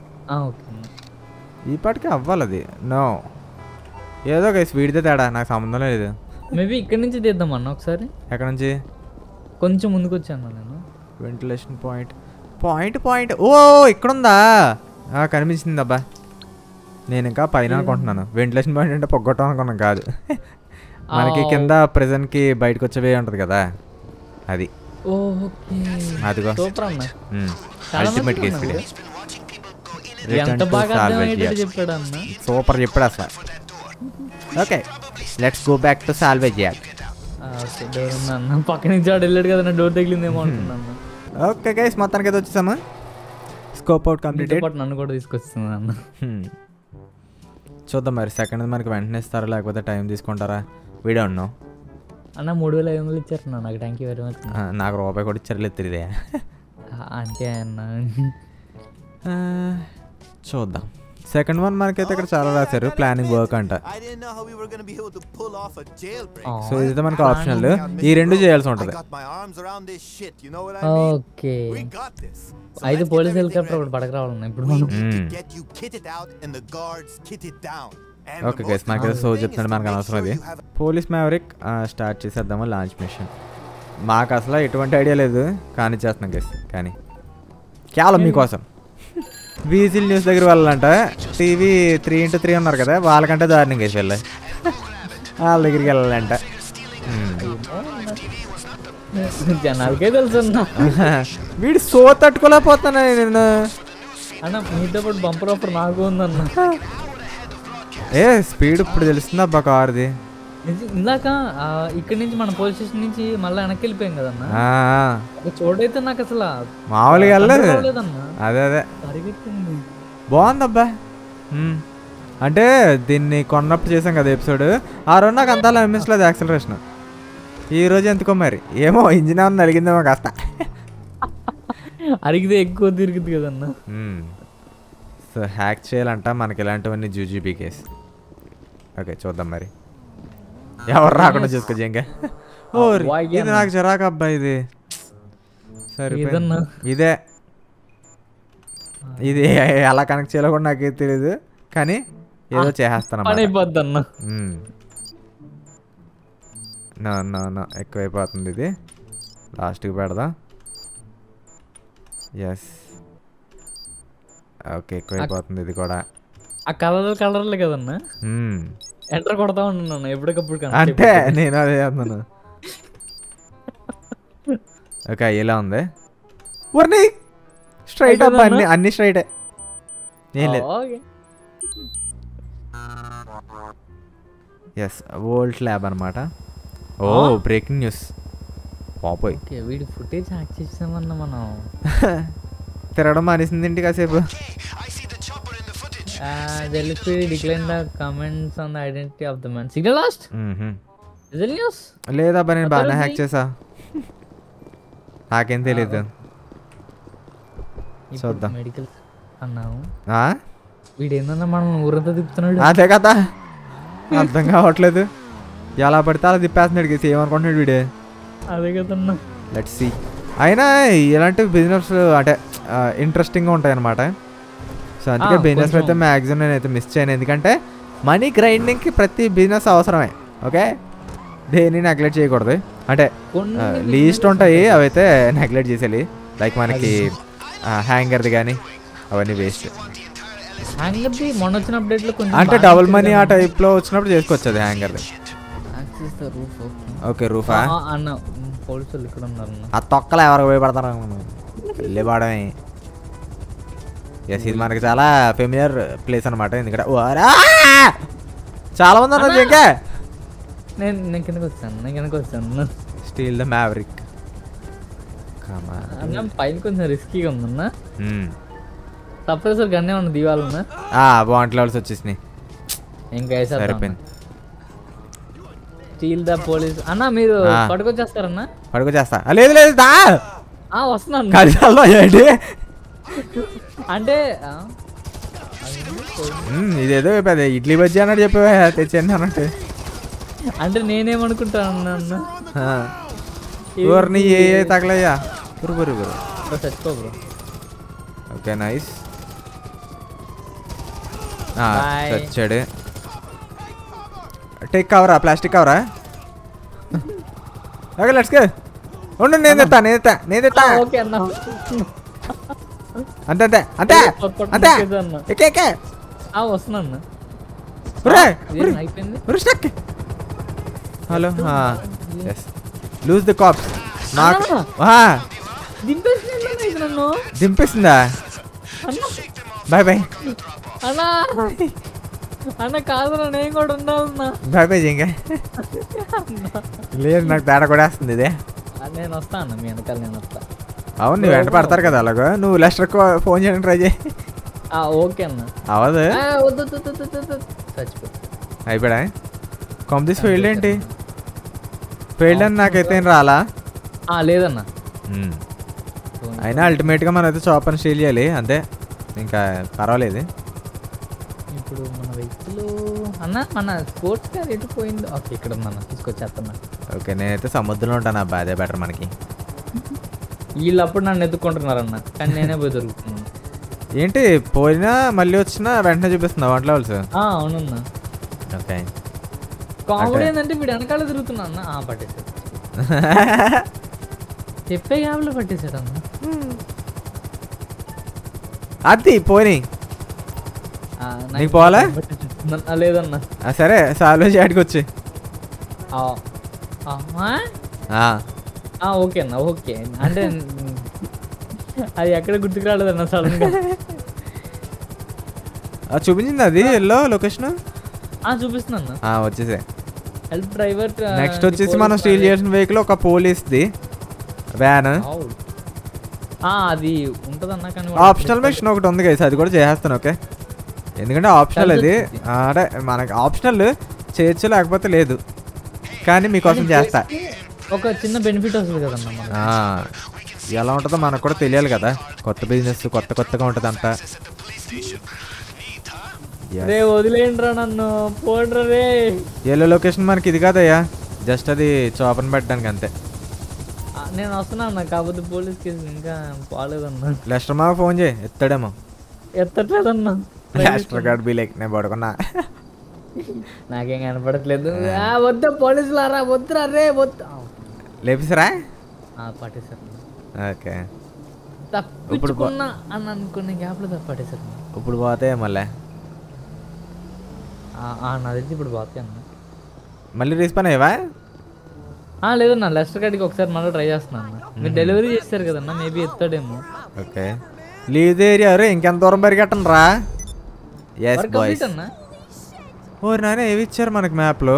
ఈ పాటికి అవ్వాలి అది. నో ఏదో గైస్ వీడితే తేడా, నాకు సంబంధం లేదు. మేబీ ఇక్కడ నుంచి తీద్దాం అన్న ఒకసారి. ఎక్కడ నుంచి? కొంచెం ముందుకు వచ్చాను నేను. వెంటిలేషన్ పాయింట్ పాయింట్ ఓ ఇక్కడ ఉందా? కనిపించింది అబ్బా. నేను ఇంకా పైన అనుకుంటున్నాను. వెంటిలేషన్ పాయింట్ అంటే పొగ్గొట్టం అనుకున్నాను, కాదు. మనకి కింద ప్రెజెంట్కి బయటకు వచ్చేవే ఉంటుంది కదా, అది. అదిగో అల్టిమేట్ కేస్ వీడియో. సూపర్ చెప్పాడు అసలు. Okay let's go back to salvage yard. పక్క నుంచి ఆడు వెళ్ళాడు కదా, డోర్ తగిలిందేమో అనుకున్నాను. ఓకే గైస్ మొత్తానికి అయితే వచ్చేసాము. Scope out completed. నన్ను కూడా తీసుకొస్తుంది అన్న. చూద్దాం మరి సెకండ్ మనకి వెంటనే ఇస్తారా లేకపోతే టైం తీసుకుంటారా? వీడియో ఉన్నావు అన్న. 3,500 ఇచ్చారు నాకు. Thank you very much. నాకు రూపాయి కూడా ఇచ్చారు తెలియదే. అంటే అన్న చూద్దాం. సెకండ్ వన్ మనకైతే ఇక్కడ చాలా రాశారు, ప్లానింగ్ వర్క్ అంట. సో ఇదైతే మనకి ఆప్షనల్. ఈ 2 చేయాల్సి ఉంటుంది. ఓకే 5 పోలీస్ హెలికాప్టర్ ఒకటి పడక రావాలన్నా ఇప్పుడు. ఓకే గైస్ మనకైతే సో చెప్తున్నాడు, మనకు అనవసరం అది. పోలీస్ మ్యావరిక్ స్టార్ట్ చేసేద్దాము లాంచ్ మిషన్. మాకు అసలు ఎటువంటి ఐడియా లేదు, కానీ చేస్తున్నాం గైస్. కానీ కేవలం మీకోసం. వీజిల్ న్యూస్ దగ్గర వెళ్ళాలంట. టీవీ 3x3 ఉన్నారు కదా, వాళ్ళకంటే దారుణంగా వేసి వెళ్ళాలి. వాళ్ళ దగ్గరికి వెళ్ళాలంట. జనాలకే తెలుసు వీడు సో తట్టుకోలేకపోతున్నా నేను. అన్న మీతో పాటు బంపర్ ఆఫర్ నాకు ఉందన్న. ఏ స్పీడ్ ఇప్పుడు తెలుస్తుంది అబ్బా కార్ది. ఇందాక ఇక్కడ నుంచి మన పోలీస్ స్టేషన్ నుంచి మళ్ళీ వెనక్కి వెళ్ళిపోయాం కదన్నా. చోటైతే నాకు అసలు మామూలుగా వెళ్ళలేదు. అదే అదే బాగుందబ్బా. అంటే దీన్ని కొన్నప్పుడు చేసాం కదా ఎపిసోడ్, ఆ రోజు నాకు అంతా అనిపించలేదు యాక్సిలరేషన్. ఈ రోజు ఎందుకో మరి ఏమో ఇంజిన్ ఏమన్నా అలిగిందేమో కాస్త. అరిగితే ఎక్కువ తిరుగుతుంది కదన్నా. సో హ్యాక్ చేయాలంట మనకి ఇలాంటివన్నీ జూజీబీ కేసు. ఓకే చూద్దాం మరి ఎవరు రాకుండా చూసుకోవచ్చు. ఇంకా ఇది నాకు చిరాకు అబ్బా. ఇది సరే ఇదే, ఇది ఎలా కనెక్ట్ చేయాలో కూడా నాకేం తెలియదు, కానీ ఏదో చేసేస్తాను. ఎక్కువైపోతుంది ఇది. లాస్ట్కి పెడదాం. ఎస్ ఓకే ఎక్కువైపోతుంది ఇది కూడా. ఆ కలర్లు కదన్నా ఎంటర్ కొడతా ఉంటున్నాను ఎప్పటికప్పుడు. అంటే నేను అదే అన్నాను. ఓకే ఇలా ఉంది. వర్ని స్ట్రైట్ అప్ అన్ని స్ట్రైటే. ఏం లేదు. ఎస్ వోల్ట్ ల్యాబ్ అనమాట. ఓ బ్రేకింగ్ న్యూస్. పాపోయ్ వీడి ఫుటేజ్ హ్యాక్ చేసామన్నా మనం. తిరగడం మానేసింది ఇంటి కాసేపు. లేదబ్బా నేను బాగానే హ్యాక్ చేసా. నాకేం తెలీదు. చూద్దాం. మెడికల్ అన్నావు వీడేందన్నా మనం ఊరంతా తిప్పుతున్నాడు. అదే కదా అర్థం కావట్లేదు. ఎలా పడితే అలా తిప్పేస్తున్నాడు. ఏమనుకుంటున్నాడు వీడే. అదే కదన్నా. Let's see. అయినా ఇలాంటి బిజినెస్ అంటే ఇంట్రెస్టింగ్గా ఉంటాయి అన్నమాట. సో అందుకే బిజినెస్ అయితే మ్యాక్సిమం నేనైతే మిస్ చేయను. ఎందుకంటే మనీ గ్రైండింగ్కి ప్రతి బిజినెస్ అవసరమే. ఓకే దేన్ని నెగ్లెక్ట్ చేయకూడదు. అంటే లీస్ట్ ఉంటాయి అవైతే నెగ్లెక్ట్ చేసేయాలి. లైక్ మనకి హ్యాంగర్ది కానీ అవన్నీ వేస్ట్. మొన్న వచ్చిన అప్డేట్లో అంటే డబుల్ మనీ ఆ టైప్లో వచ్చినప్పుడు చేసుకోవచ్చు అది హ్యాంగర్ది. ఓకే రూఫా అన్న పోలీసులు ఇక్కడ ఉన్నారు. ఆ తొక్కలు ఎవరికి భయపడతారు వెళ్ళి పాడమే. ఎస్ ఇది మనకి చాలా ఫెమిలియర్ ప్లేస్ అనమాట. ఎందుకంటే చాలా మంది అన్నది ఇంకా. నేను కిందకి వచ్చాను. స్టీల్ ద మ్యావరిక్ పైన కొంచెం రిస్కీగా ఉందన్నా. సప్రెసర్ గన్నే ఉన్న దీవాలన్నా బాగుంట్ లెవెల్స్ వచ్చేసినాయి. ఇంకా స్టీల్ ద పోలీస్ అన్నా మీరు పడుకొచ్చేస్తారన్నా. పడుకొచ్చేస్తా. లేదు లేదు దా వస్తున్నాను. ఏంటి అంటే ఇదేదో పెద్ద ఇడ్లీ బజ్జీ అన్నట్టు చెప్పే తెచ్చాను అన్నట్టు. అంటే నేనేమనుకుంటాను అన్న ఊరిని ఏ తగలయ్యా బరు చచ్చిపో బ్రో. Okay nice. చచ్చాడు. టేక్ కవరా ప్లాస్టిక్ కవరా. Okay let's go. ఉండు నేను తెత్తా. ఓకే అన్న అంతే అంతే అంతే అంతే ఎక్కే వస్తున్నా. Hello yes lose the cops. దింపేసిందా. బాయ్ బాయ్ అన్న కాదు నేను కూడా ఉండాలన్నా. బాయ్ బాయ్ ఇంకా లేదు నాకు తేడా కూడా వస్తుంది ఇదే. నేను వస్తా అన్న మీ వెనకాల నేను వస్తా. అవును నువ్వు వెంట పడతారు కదా అలాగో. నువ్వు లెస్టర్ ఫోన్ చేయడానికి ట్రై చేయి. ఓకే అన్న అవదు చచ్చిపో అయిపోయా. కాంపిటీస్ ఫెయిల్డ్ ఏంటి ఫెయిల్డ్ అని నాకైతే ఏం రాలా. లేదన్నా. అయినా అల్టిమేట్గా మనం అయితే షాప్ అని స్టీల్ చేయాలి అంతే. ఇంకా పర్వాలేదు. ఇప్పుడు మన వెహికల్ అన్న మన స్పోర్ట్స్ కార్ ఎటు పోయింది. ఓకే ఇక్కడ ఉందన్న తీసుకొచ్చేస్తున్నా. ఓకే నేనైతే సముద్రంలో ఉంటాను అబ్బా అదే బెటర్ మనకి. వీళ్ళప్పుడు నన్ను ఎత్తుకుంటున్నారన్న కానీ నేనే పోయి దొరుకుతున్నాను. ఏంటి పోయినా మళ్ళీ వచ్చినా వెంటనే చూపిస్తున్నా వంటలో వాళ్ళు. అవునన్నా. ఓకే కామెడీ ఏంటంటే వీడు వెనకాల తిరుగుతున్నా అన్న. పట్టేశాడు చెప్పే గ్యాప్లో పట్టేశాడు అన్న. అది పోనీ నీకు పోవాలా. లేదన్నా. సరే సాల్వేజ్ యాడ్కి వచ్చి. ఓకే అన్న ఓకే. అంటే అది ఎక్కడ గుర్తుకు రాలేదన్న సడన్ గా. చూపించింది అది ఎల్లో లొకేషన్ చూపిస్తున్నా. వచ్చేసే హెల్ప్ డ్రైవర్. నెక్స్ట్ వచ్చేసి మనం స్టీల్ చేసిన వెహికల్ ఒక పోలీస్ది వ్యాన్. అది ఉంటుందన్న కానీ ఆప్షనల్ మిషన్ ఒకటి ఉంది కదా అది కూడా చేసేస్తాను. ఓకే ఎందుకంటే ఆప్షనల్ అది అంటే మనకి ఆప్షనల్ చేయొచ్చు లేకపోతే లేదు కానీ మీకోసం చేస్తా. ఒక చిన్న బెనిఫిట్ వస్తుంది కదన్నా. ఎలా ఉంటుందో మనకు కూడా తెలియాలి కదా. కొత్త బిజినెస్ కొత్తగా ఉంటుంది అంతా. వదిలేండ్రా నన్ను పోండ్రా రే. ఎల్లో లొకేషన్ మనకి ఇది కాదయ్యా జస్ట్ అది చాపని పెట్టడానికి అంతే. నేను వస్తున్నా అన్న కాకపోతే పోలీస్ కేసు ఇంకా పోలేదన్నా. లెస్టర్ మాకు ఫోన్ చేయి ఎత్తాడేమో. ఎత్తట్లేదన్నా. లెస్టర్ గార్డ్ బి లైక్ నేను పడుకున్నా. నాకేం కనపడట్లేదు. వద్దా పోలీసులారా వద్దురా రే వద్దు. లేపిసరా పట్టేశారు. ఓకే తప్పించుకున్నా అని అనుకునే గ్యాప్లో తప్పటేసారు. ఇప్పుడు పోతే మళ్ళీ నా తెలిసి ఇప్పుడు పోతాయి అన్న. మళ్ళీ రీస్పాన్ అయ్యావా? లేదన్నా లెస్టర్ కాడికి ఒకసారి మళ్ళీ ట్రై చేస్తున్నా అన్న. మీరు డెలివరీ చేస్తారు కదన్నా, మేబీ ఎత్తాడేమో. ఓకే లీజ్ ఏరియా ఇంకెంత దూరం పరిగెట్టండి రా. Yes boys. అన్న ఓ నానే ఏవి ఇచ్చారు మనకి మ్యాప్లో?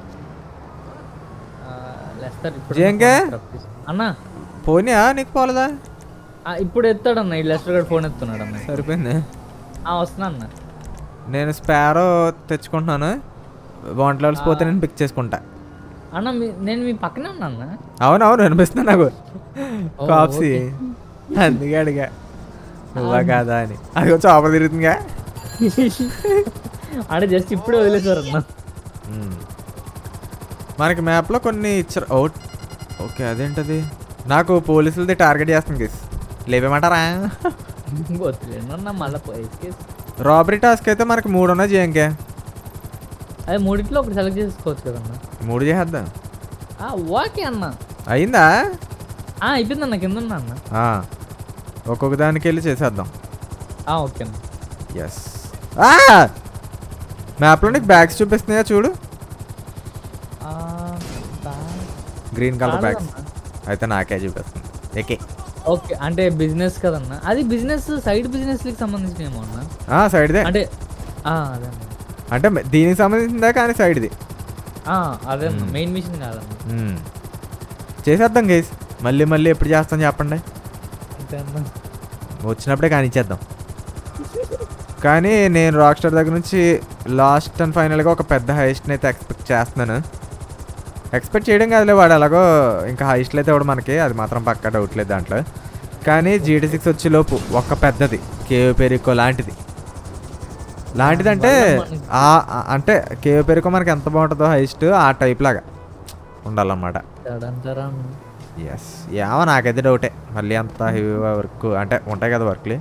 లెస్టర్ జేంకే అన్న పోనీయా నీకు పోలేదా? ఇప్పుడు ఎత్తాడన్న. ఈ లెస్టర్ గారు ఫోన్ ఎత్తున్నాడు అన్న. సరిపోయింది. వస్తున్నా అన్న. నేను స్పారో తెచ్చుకుంటున్నాను. వాంటలర్స్ పోతే నేను పిక్ చేసుకుంటా. అన్న నేను మీ పక్కనే ఉన్నా అన్న. అవునవును అనిపిస్తున్నా నాకు కాప్సీ, అందుకే అడిగా నువ్వా కాదా అని. అది వచ్చి ఆపద తిరుగుతుందిగా. అంటే జస్ట్ ఇప్పుడే వదిలేసారు అన్న. మనకి మ్యాప్లో కొన్ని ఇచ్చారు. ఓకే అదేంటది? నాకు పోలీసులది టార్గెట్ చేస్తుంది కేసు. లేవేమంటారా? వద్దులేనన్నా మళ్ళీ పోయి. రాబరీ టాస్క్ అయితే మనకి 3 ఉన్నాయి చేయంకే. అదే మూడిట్లో ఒకటి సెలెక్ట్ చేసుకోవచ్చు కదన్నా. 3 చేసేద్దాం. ఓకే అన్న. అయిందా? అయిపోయిందన్న. కింద ఉన్నా అన్న. ఒక్కొక్క దానికి వెళ్ళి చేసేద్దాం. ఓకే అన్న. ఎస్. మ్యాప్లో నీకు బ్యాగ్స్ చూపిస్తున్నాయా చూడు. గ్రీన్ కలర్ బ్యాగ్స్ అయితే నాకే చూపిస్తుంది. ఓకే అంటే బిజినెస్ కదన్నా. అది బిజినెస్ సైడ్ బిజినెస్కి సంబంధించినేమో అన్న. సైడ్దే అంటే అదే అంటే దీనికి సంబంధించిందా కానీ సైడ్ది. అదే మెయిన్ మిషన్ కాదన్న. చేసేద్దాం గైస్. మళ్ళీ మళ్ళీ ఎప్పుడు చేస్తాం చెప్పండి. అంతే అన్న. వచ్చినప్పుడే కానిచ్చేద్దాం. కానీ నేను రాక్ స్టార్ దగ్గర నుంచి లాస్ట్ అండ్ ఫైనల్గా ఒక పెద్ద హైస్ట్ని అయితే ఎక్స్పెక్ట్ చేస్తున్నాను. ఎక్స్పెక్ట్ చేయడం కాదులే, వాడు అలాగో ఇంకా హైస్ట్లు అయితే వాడు మనకి, అది మాత్రం పక్కా డౌట్ లేదు దాంట్లో. కానీ GT6 వచ్చేలోపు ఒక పెద్దది కేవ్ పెరికో లాంటిది అంటే అంటే కేవ్ పెరికో మనకి ఎంత బాగుంటుందో హైస్ట్ ఆ టైప్ లాగా ఉండాలన్నమాట. ఎస్ ఏమో నాకైతే డౌటే. మళ్ళీ అంత హెవీ వర్క్ అంటే ఉంటాయి కదా వర్క్లు.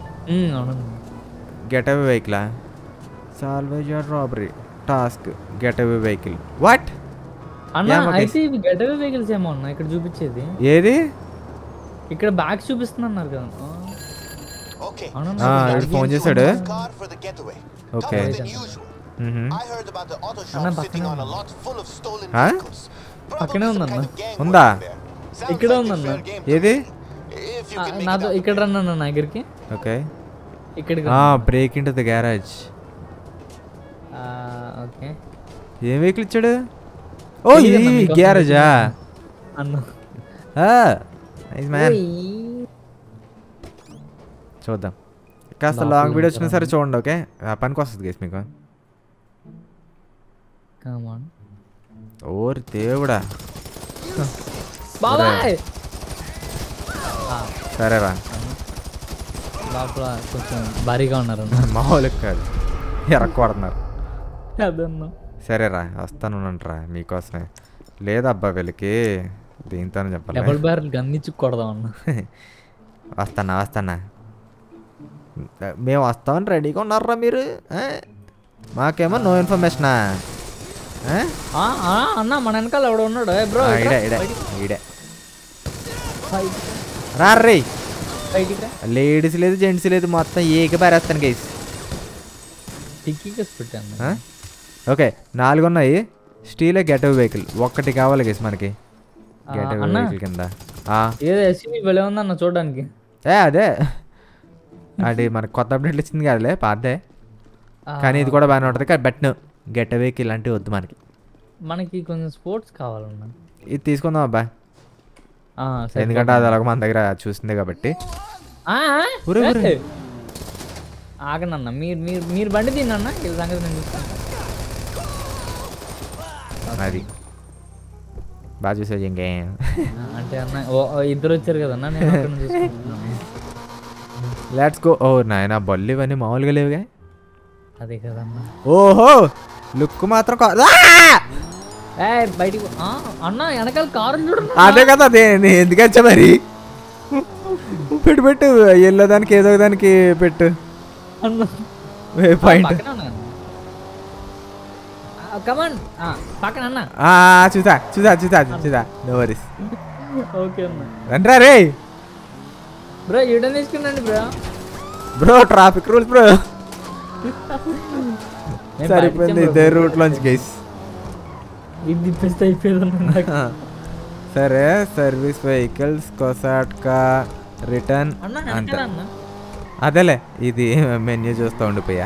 గెట్ అవే వెహికలా? Salvage or robbery task getaway vehicle. What getaway vehicles ఏమో ఉన్నా ఇక్కడ చూపించేది. ఏది? ఇక్కడ బ్యాగ్స్ చూపిస్తున్నారు కదా. ఫోన్ చేశాడు. ఓకే పక్కనే ఉందన్న. ఉందా? ఇక్కడే ఉందన్న. ఏది? నాతో ఇక్కడ రన్నా నా దగ్గరికి. ఓకే ఇక్కడికి break into the garage. Okay ఏం వెహికల్ ఇచ్చాడు? ఓ ఈ గ్యారేజా అన్న. చూద్దాం. కాస్త లాంగ్ వీడియో వచ్చినా సరే చూడండి. ఓకే పనికి వస్తుంది గైస్ మీకు. ఓరి దేవుడా. సరేరా లోపల కొంచెం భారీగా ఉన్నారు. మామూలుగా కాదు, ఎరక్కొడుతున్నారు. అదన్నా. సరేరా వస్తానురా మీకోసమే. లేదబ్బా వీళ్ళకి దీంతో చెప్పాలి. డబుల్ బ్యారెల్ గన్ ఇచ్చి కొడదాం అన్న. వస్తానా మేము వస్తామని రెడీగా ఉన్నారా మీరు? మాకేమో నో ఇన్ఫర్మేషనా? అన్న మన వెనకాల ఎవడో ఉన్నాడు బ్రో. ఈడే రా రే. లేడీస్ లేదు జెంట్స్ లేదు మొత్తం ఏక పారేస్తాను గైస్. పెట్టాను. ఓకే 4 ఉన్నాయి. స్టీల్ గెట్ అవే వెహికల్ ఒక్కటి కావాలి గైస్ మనకి. గెట్ అవే వెహికల్ కింద ఏదో ఉందన్న చూడడానికి. అదే అది మనకి కొత్త అప్డేట్లు ఇచ్చింది కాదులే పాదే. కానీ ఇది కూడా బాగానే ఉంటుంది. కానీ బట్ గెట్ అవే వెహికల్ అంటే వద్దు మనకి కొంచెం స్పోర్ట్స్ కావాలన్నా. ఇది తీసుకుందాం అబ్బా, ఎందుకంటే అది అలాగ మన దగ్గర చూసిందే కాబట్టి. ఆగనన్న మీరు బండి తిన్న ఇది సంగతి నేను చూస్తాను. అది బాగా చూసేది ఇంకే అంటే అన్న ఇద్దరు వచ్చారు కదన్నా. నేను లెట్స్ గో. ఓ నాయన బల్లి ఇవన్నీ మామూలుగా లేవుగా. అదే కదన్నా. ఓహో లుక్ మాత్రం బయటికి అన్న వెనకాల కారు చూడు. అదే కదా అదే ఎందుకు వచ్చా మరి. పెట్టు ఎల్లో దానికి ఏదో దానికి పెట్టు పాయింట్. చూసా నో వరీస్. ఓకే అన్న. రండ్రా రే. బ్రో యూటర్న్ తీసుకున్నాండి bro. Bro traffic rules bro. సరిపోయింది ఇదే రూట్ లోంచి గైస్. ఇది తిప్పేస్తే అయిపోయింది. సరే సర్వీస్ వెహికల్స్ కోసాట్కా రిటర్న్ అంతే. అదేలే ఇది మెన్యూ చూస్తూ ఉండిపోయా.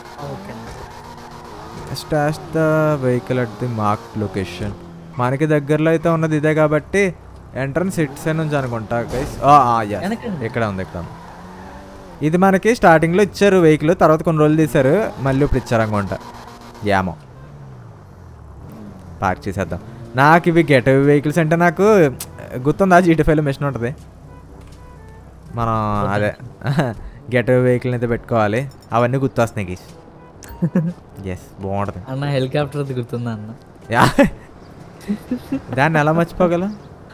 Stash the vehicle at the mark location. మనకి దగ్గరలో అయితే ఉన్నది ఇదే కాబట్టి ఎంట్రన్స్ ఇట్స్ నుంచి అనుకుంటా గైస్. ఇక్కడ ఉంది ఇక్కడ ఉంది. ఇది మనకి స్టార్టింగ్లో ఇచ్చారు వెహికల్, తర్వాత కొన్ని రోజులు తీశారు, మళ్ళీ ఇప్పుడు ఇచ్చారు అనుకుంటా. యామో పార్క్ చేసేద్దాం. నాకు ఇవి గెట్ వెహికల్స్ అంటే నాకు గుర్తుందా GT5లో మిషన్ ఉంటుంది మనం అదే గెట్ వెహికల్ అయితే పెట్టుకోవాలి. అవన్నీ గుర్తొస్తున్నాయి గీస్. ఎస్ బాగుంటుంది అన్న. హెలికాప్టర్ గుర్తుందా అన్న? దాన్ని ఎలా మర్చిపోగలం?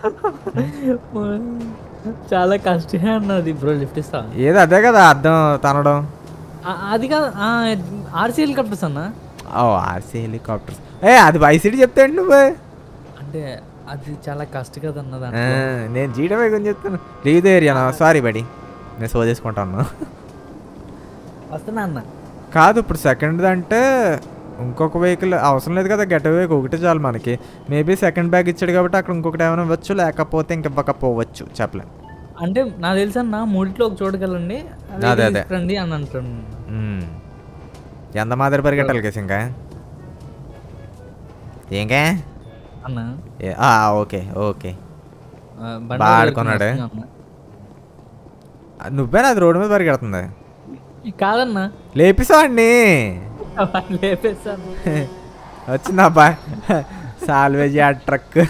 చాలా కష్టమే అన్నది బ్రో. లిఫ్ట్ ఇస్తా. ఏదో అదే కదా అర్థం తనడం. అది కాదు ఆర్సీ హెలికాప్టర్స్ అన్న. ఆర్సీ హెలికాప్టర్స్ అది ICT చెప్తే నువ్వు అంటే అది చాలా కష్టం కదా అన్నది. నేను GT5 గురించి చెప్తాను. లేదు ఏరియానా సారీ బడి నేను సో చేసుకుంటాను. వస్తున్నా అన్న. కాదు ఇప్పుడు సెకండ్ అంటే ఇంకొక వెహికల్ అవసరం లేదు కదా, గెట్ అవే ఒకటి చాలు మనకి. మేబీ సెకండ్ బ్యాగ్ ఇచ్చాడు కాబట్టి అక్కడ ఇంకొకటి ఏమైనా ఇవ్వచ్చు, లేకపోతే ఇంక ఇవ్వకపోవచ్చు చెప్పలేం. అంటే నాకు తెలుసు అన్న మూడిట్లో ఒక చోటుకెళ్ళండి అదే అదే రండి అని అంటాను. ఎంత మాదిరి పరిగెట్టాలి కేసు ఇంకా ఏంకా అన్న. ఓకే ఓకే బాగా ఆడుకున్నాడు. నువ్వేనా అది రోడ్డు మీద పరిగెడుతుంది? కాదన్నా లేపిసావాడిని. లేపేసాను. వచ్చిందా బా సాల్వేజ్ ఆ ట్రక్.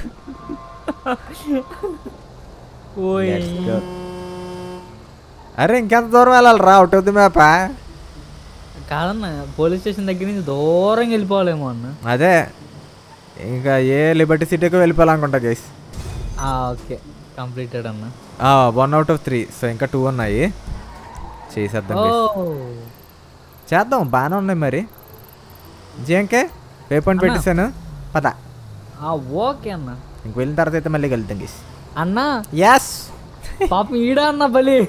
అరే ఇంకెంత దూరం వెళ్ళాలి రా అవుట్ ఆఫ్ ది మ్యాప్? కాదన్నా పోలీస్ స్టేషన్ దగ్గర నుంచి దూరంగా వెళ్ళిపోవాలేమో అన్న. అదే ఇంకా ఏ లిబర్టీ సిటీకి వెళ్ళిపోవాలనుకుంటా గైస్. ఓకే కంప్లీటెడ్ అన్న. 1 out of 3. సో ఇంకా 2 ఉన్నాయి. చేసేద్దాం చేద్దాం బాగానే ఉన్నాయి మరి. జేంకే పే పాయింట్ పెట్టేశాను పద. ఓకే అన్న. ఇంక వెళ్ళిన తర్వాత అయితే మళ్ళీ వెళ్తాం గైస్. అన్న ఎస్ పాపం ఈడా అన్న బలి.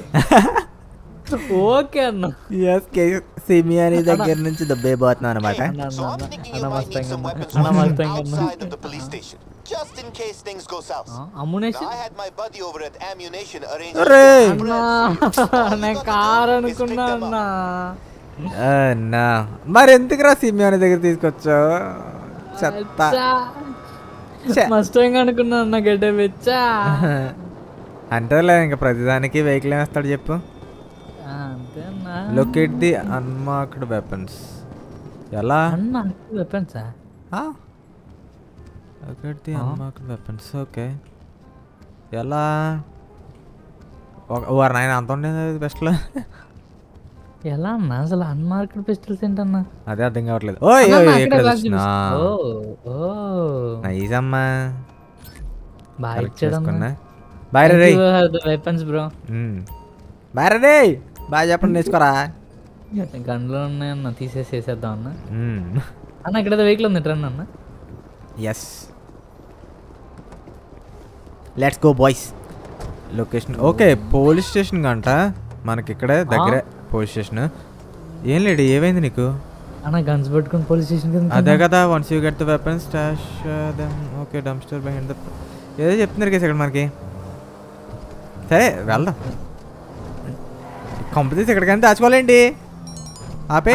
ఓకే అన్న. ఎస్ సిమియాని దగ్గర నుంచి దబ్బే పోతున్నాం అనమాట. Just in case things go south. Ammunition? I had my buddy over at Ammunition arrange. నేను కార్ అనుకున్నా అన్నా. మరి ఎందుకురా సిమియాని దగ్గర తీసుకొచ్చావు? చెత్త మస్టాంగ్ అనుకున్నా అన్న. గడ్డ వెచ్చా అంటేలే ఇంకా ప్రతిదానికి వెహికల్ వేస్తాడు చెప్పు. Locate the unmarked weapons. ఎలా అన్మార్క్డ్ వెపన్సా? Locate the unmarked weapons. Okay ఎలా? వారు నాయన అంత ఉండేది బెస్ట్లో. ఎలా అన్న అసలు అన్మార్క్డ్ పిస్టల్స్ ఏంటన్నా? అదే అర్థం కావట్లేదు. నైస్ అమ్మా బాగా ఇచ్చాడన్నా. బాయ్ రే వెపన్స్ బ్రో. బాయ్ రే బాగా చెప్పండి నేర్చుకోరా. గన్లో ఉన్నాయన్న తీసేసేద్దాం అన్న. అన్న ఇక్కడ వెహికల్ ఉంది ట్రెండ్ అన్న. Yes let's go boys. Location okay police station కంట మనకి ఇక్కడే దగ్గరే పోలీస్ స్టేషన్. ఏం లేడు ఏమైంది నీకు? అన్న గన్స్ పట్టుకుని పోలీస్ స్టేషన్ అదే కదా. Once you get the weapons stash them. Okay dumpster behind the ఏదో చెప్తున్నారు కేసు ఇక్కడ మనకి. సరే వెళ్దాం. కంపెనీస్ ఎక్కడికైనా దాచుకోవాలండి. ఆపే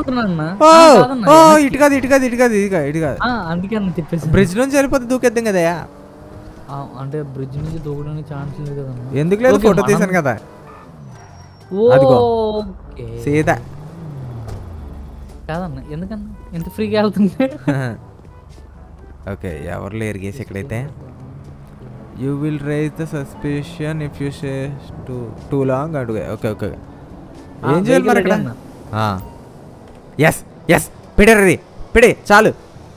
ఇటు కాదు ఇటు కాదు ఇటు కాదు ఇది కాదు ఇటు కాదు. అందుకే అన్న తిప్పేసి బ్రిడ్జ్ నుంచి వెళ్ళిపోతే దూకేద్దాం కదా. అంటే బ్రిడ్జ్ నుంచి దూకడానికి ఛాన్స్ లేదు కదా. ఎందుకు లేదు? ఫోటో తీసాను కదా. అదిగో సీదా కాదన్న. ఎందుకన్నా ఎంత ఫ్రీగా వెళ్తుంది? ఓకే ఎవరు లేరు గేసి ఎక్కడైతే. You will raise the suspicion if you say too long అడుగు. ఓకే ఓకే ఏం చేయాలి మరి ఇక్కడ? ఎస్ ఎస్ పిడరీ పిడి చాలు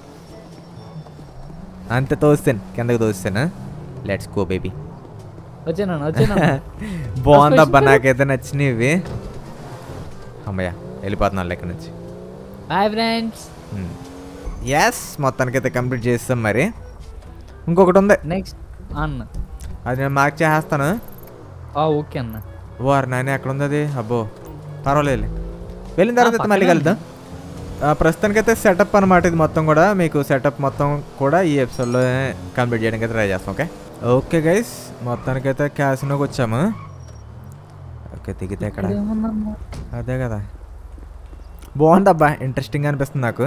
అంతే. తోస్తాను కిందకి తోస్తాను. Let's go baby. వచ్చాను బాగుందబ్బా నాకైతే నచ్చినవి. అమ్మయ్య వెళ్ళిపోతున్నాను లెక్క నుంచి. Hi friends. ఎస్ మొత్తానికైతే కంప్లీట్ చేస్తాం. మరి ఇంకొకటి ఉంది నెక్స్ట్ అన్న. అది నేను మార్క్ చేస్తాను. ఓకే అన్న. వారు నాయన ఎక్కడ ఉంది అది? అబ్బో పర్వాలేదు, వెళ్ళిన తర్వాత మళ్ళీ కలుద్దాం. ప్రస్తుతానికైతే సెటప్ అనమాట ఇది మొత్తం కూడా. మీకు సెటప్ మొత్తం కూడా ఈ ఎపిసోడ్లో కంప్లీట్ చేయడానికి అయితే ట్రై చేస్తాం. ఓకే ఓకే గైస్, మొత్తానికైతే క్యాసినోకి వచ్చాము. ఓకే దిగితే ఇక్కడ అదే కదా, బాగుందబ్బా, ఇంట్రెస్టింగ్ అనిపిస్తుంది నాకు.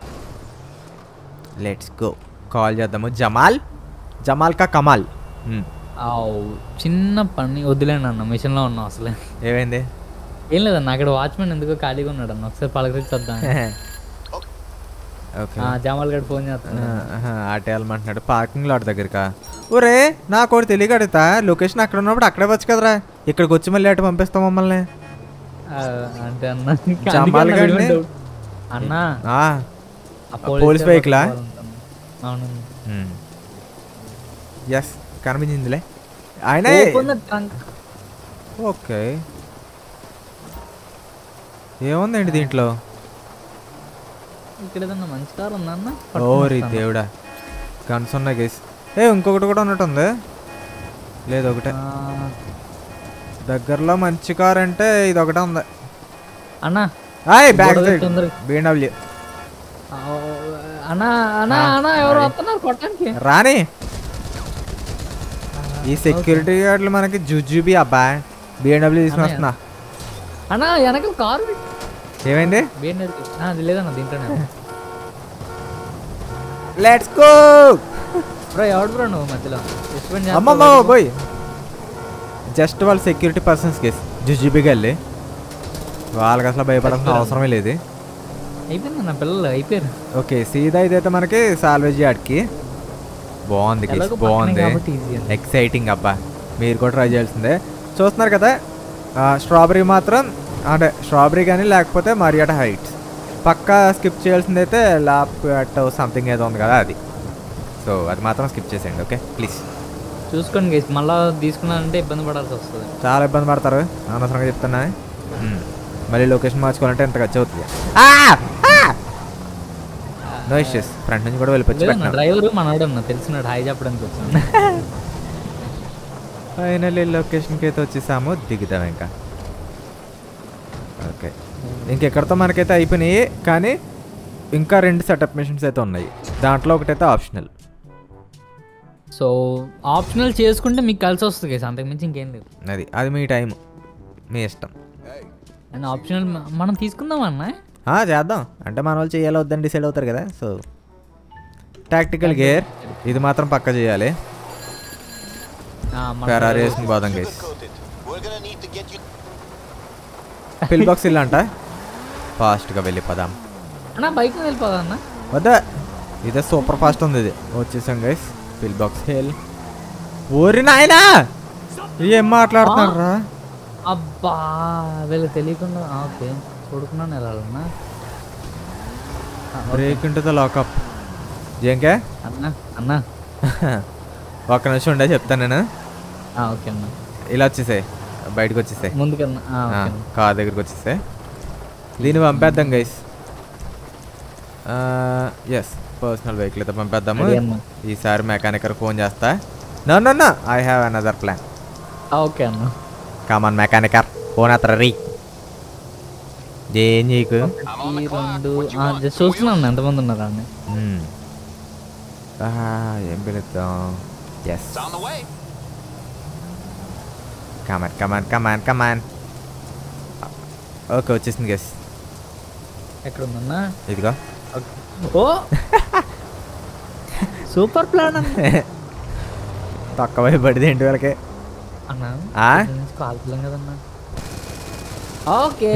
లెట్స్ గో, కాల్ చేద్దాము. జమాల్ కా కమాల్. చిన్న పని వదిలేండి అన్న, మిషన్లో ఉన్నాం అసలే. ఏమైంది? ఏం లేదన్న, అక్కడ వాచ్మెన్ ఎందుకో ఖాళీగా ఉన్నాడు అన్న, ఒకసారి పలకరించొద్దాం. జమాల్ గడ్ ఫోన్ చేస్తాను, అటే వెళ్ళమంటున్నాడు పార్కింగ్ లాట్ దగ్గరకా. ఒరే నాకు ఒకటి తెలియక అడుగుతా, లొకేషన్ అక్కడ ఉన్నప్పుడు అక్కడే వచ్చు కదరా, ఇక్కడికి వచ్చి మళ్ళీ అటు పంపిస్తాం మమ్మల్ని అంటే అన్న. జమాల్ గడ్ని అన్నా పోలీస్ వెహికలా? అవును, ఎస్ కనిపించిందిలే ఆయన. ఓకే ఏముందండి దీంట్లో? ఇక్కడ ఏదన్నా మంచి కార్ ఉందా అన్న? ఓరి దేవుడా, గన్స్ ఉన్నాయి గైస్. ఇంకొకటి కూడా ఉన్నట్టుంది. లేదు ఒకటే దగ్గరలో మంచి కార్ అంటే ఇది ఒకటే ఉంది అన్నా. Back side BMW. అన్నా అన్నా అన్నా, ఎవరు వస్తున్నారు కొట్టడానికి? రాని ఈ సెక్యూరిటీ గార్డులు మనకి జుజుబి అబ్బా. BMW తీసుకుని వస్తున్నా అన్నా, వెనక కారు. ఏమైంది? అది లేదన్నా దీంట్లోనే. Let's go bro. ఎవడు బ్రో నువ్వు మధ్యలో? అమ్మమ్మ పోయి జస్ట్ వాళ్ళ సెక్యూరిటీ పర్సన్స్ కేసు జుజుబికి వెళ్ళి వాళ్ళకి అసలు భయపడాల్సిన అవసరమే లేదు. అయిపోయింది అన్న, పిల్లలు అయిపోయారు. ఓకే సీదా ఇదైతే మనకి సాల్వేజ్ యార్డ్కి. బాగుంది కేసు, బాగుంది, ఎక్సైటింగ్ అబ్బా. మీరు కూడా ట్రై చేయాల్సిందే. చూస్తున్నారు కదా, స్ట్రాబెరీ మాత్రం అంటే స్ట్రాబెరీ కానీ లేకపోతే మరియాటా హైట్స్ పక్కా స్కిప్ చేయాల్సింది అయితే ల్యాప్ సంథింగ్ ఏదో ఉంది కదా అది. సో అది మాత్రం స్కిప్ చేసేయండి ఓకే ప్లీజ్. చూసుకోండి గైస్, మళ్ళీ తీసుకున్నారంటే ఇబ్బంది పడాల్సి వస్తుంది. చాలా ఇబ్బంది పడతారు, అనవసరంగా చెప్తున్నా. మళ్ళీ లొకేషన్ మార్చుకోవాలంటే ఎంత ఖర్చు అవుతుంది. నో ఇష్యూస్, ఫ్రంట్ నుంచి కూడా వెళ్ళిపోవచ్చు. డ్రైవర్ మనోడు అన్న తెలిసినాడు, హాయ్ చెప్పడానికి వచ్చాను. ఫైనల్లీ లొకేషన్కి అయితే వచ్చేసాము, దిగుతాం ఇంకా. ఓకే ఇంకెక్కడితో మనకైతే అయిపోయినాయి, కానీ ఇంకా 2 సెటప్ మిషన్స్ అయితే ఉన్నాయి. దాంట్లో ఒకటైతే ఆప్షనల్. సో ఆప్షనల్ చేసుకుంటే మీకు కలిసి వస్తుంది కదా, అంతకుమించి ఇంకేం లేదు. అది మీ టైం, మీ ఇష్టం. అండ్ ఆప్షనల్ మనం తీసుకుందాం అన్న. చేద్దాం అంటే మన వాళ్ళు చేయాలో వద్దని డిసైడ్ అవుతారు కదా. సో టాక్టికల్ గేర్ ఇది మాత్రం పక్క చేయాలి. ఫెరారీ వేసుకుని పోదాం గైస్. పిల్ బాక్స్ ఇల్లు అంట, ఫాస్ట్గా వెళ్ళిపోదాం అన్న. బైక్ వెళ్ళిపోదా అన్న? వద్దా, ఇదే సూపర్ ఫాస్ట్ ఉంది. ఇది వచ్చేసాం గైస్, పిల్ బాక్స్ హిల్. ఓరి నాయనా ఏం మాట్లాడుతున్నారా? అబ్బా వీళ్ళకి తెలియకుండా. ఓకే చూడుకున్నాను వెళ్ళాలన్నా. Break into the lockup. ఏంకే అన్న అన్న ఒక్క నిమిషం ఉండే చెప్తాను నేను. ఓకే అన్న, ఇలా వచ్చేసాయి, బయటకు వచ్చేసాయి, ముందుకన్నా కార్ దగ్గరికి వచ్చేసాయి. దీన్ని పంపేద్దాం గైస్. ఎస్ పర్సనల్ వెహికల్ అయితే పంపేద్దాము. ఈసారి మెకానికర్ ఫోన్ చేస్తా. No I have another plan. Okay అన్న, కామన్ మెకానికర్ ఫోన్ అత్ర రీ. ఏం నీకు జస్ట్ చూస్తున్నాను ఎంతమంది ఉన్నారు అండి. ఏం పిలుద్దాం? Yes come on come on come on come on. Okay వచ్చేసింది గెస్. ఎక్కడ ఉందన్నా? ఇదిగో. ఓ సూపర్ ప్లాన్ అన్న. తక్కువ పడింది ఏంటి వాళ్ళకి అన్నా, కాల్పులం కదన్నా. Okay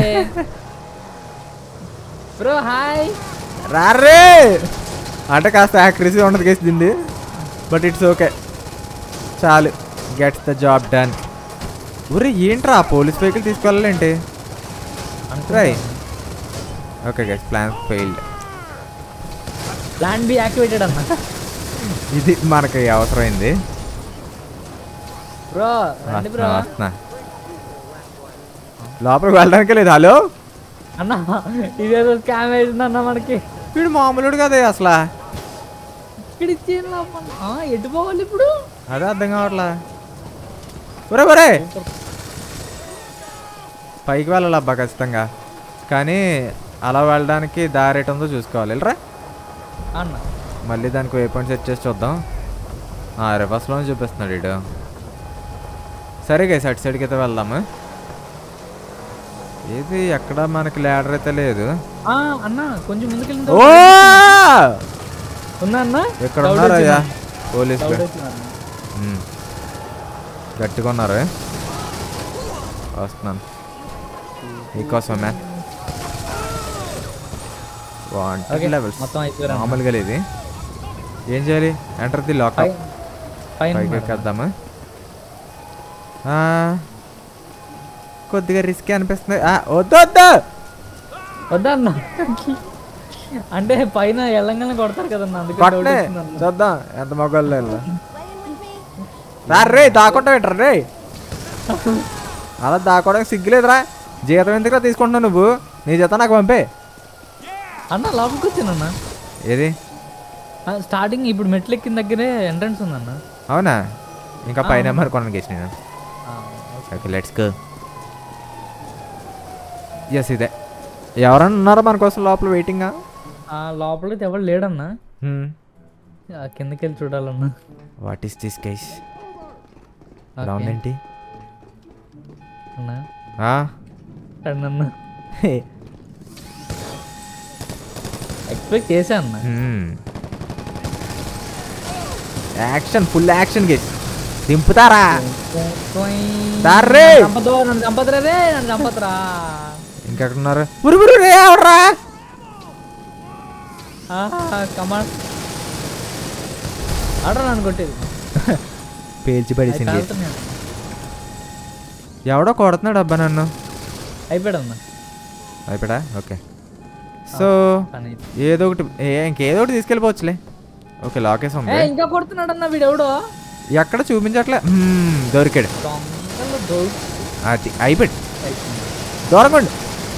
bro hi. రారే అంటే కాస్త యాక్యురసీ ఉండదు కేసు దీన్ని, బట్ ఇట్స్ ఓకే, చాలు. Gets the job done. ఊరే ఏంట్రా పోలీస్ వెహికల్ తీసుకెళ్ళాలంటే అంటే. Okay guys plan failed. Plan B activated అన్న. ఇది మనకి అవసరమైంది. బ్రో రండి బ్రో. వస్తున్నా, లోపలికి వెళ్ళడానికే లేదు. హలో అన్న, ఇదేదో స్కామ్ వేసింది అన్న మనకి. వీడు మామూలుడు కదా అసలు. ఇక్కడ ఇచ్చేది ఎటు పోవాలి ఇప్పుడు? అదే అర్థం కావట్లా. ఒరే ఒరే పైకి వెళ్ళాలి అబ్బా ఖచ్చితంగా, కానీ అలా వెళ్ళడానికి దారి ఎటు ఉందో చూసుకోవాలి. వెళ్ళరా అన్న మళ్ళీ దానికి వే పాయింట్ సెట్ చేసి చూద్దాం. రివర్స్లోనే చూపిస్తున్నాడు వీడు. సరే గైస్ అటు సైడ్కి అయితే వెళ్దాము. ఏది ఎక్కడ మనకి ల్యాడర్ అయితే లేదు. అన్న కొంచెం ముందుకెళ్ళి ఓ ఉన్నా అన్న ఎక్కడ ఉన్నారయ్యా పోలీసులు? గట్టిగా ఉన్నారు. వస్తున్నాను మీకోసం మ్యాన్. లెవెల్స్ మొత్తం అయిపోయారు. మామూలుగా లేదు. ఏం చేయాలి? Enter the lock. పైకి ఎక్కేద్దామా? కొద్దిగా రిస్క్ అనిపిస్తుంది. వద్దు వద్దు వద్దా అన్న, అంటే పైన ఎల్లంగానే కొడతారు కదన్నా, కొట్టలే చూద్దాం ఎంత మగవాళ్ళు. రే దాక్కుంటా పెట్టరు రే, అలా దాక్కోవడానికి సిగ్గులేదురా. జీతం ఎందుకు తీసుకుంటున్నావు నువ్వు? నీ జీతం నాకు పంపే అన్న. లోపలికి వచ్చానన్న. ఏది స్టార్టింగ్ ఇప్పుడు మెట్లు ఎక్కిన దగ్గరే ఎంట్రన్స్ ఉందన్న. అవునా? ఇంకా పైన మరుకోవడానికి వేసి నేను. Okay let's go. ఎస్ ఇదే. ఎవరన్నా ఉన్నారా మన కోసం లోపల వెయిటింగా? లోపల ఎవరు లేడన్నా, కిందకి వెళ్ళి చూడాలన్నా. What is this guys? Round ఏంటి అన్నా? అన్నా ఎక్స్పెక్ట్ చేశా అన్న. Action full action guys. దింపుతారా? నన్ను చంపదురా రే, నన్ను చంపదురా. ఇంకెక్కడ ఉన్నారు? ఉరుమురు రే ఎవడరా? కమాన్ ఆడరా నన్ను కొట్టేది. పేల్చి పడేసింది. ఎవడో కొడుతున్నాడు అబ్బా నన్ను. అయిపోయాడన్నా. అయిపోయా? ఓకే. సో ఏదో ఒకటి ఇంకేదో ఒకటి తీసుకెళ్ళిపోవచ్చులే. ఓకే లాకేస్ ఉంది. ఇంకా కొడుతున్నాడు అన్న వీడు. ఎవడో ఎక్కడ చూపించట్లే. దొరికాడు. అది అయిపోయాడు. దూరంగండి.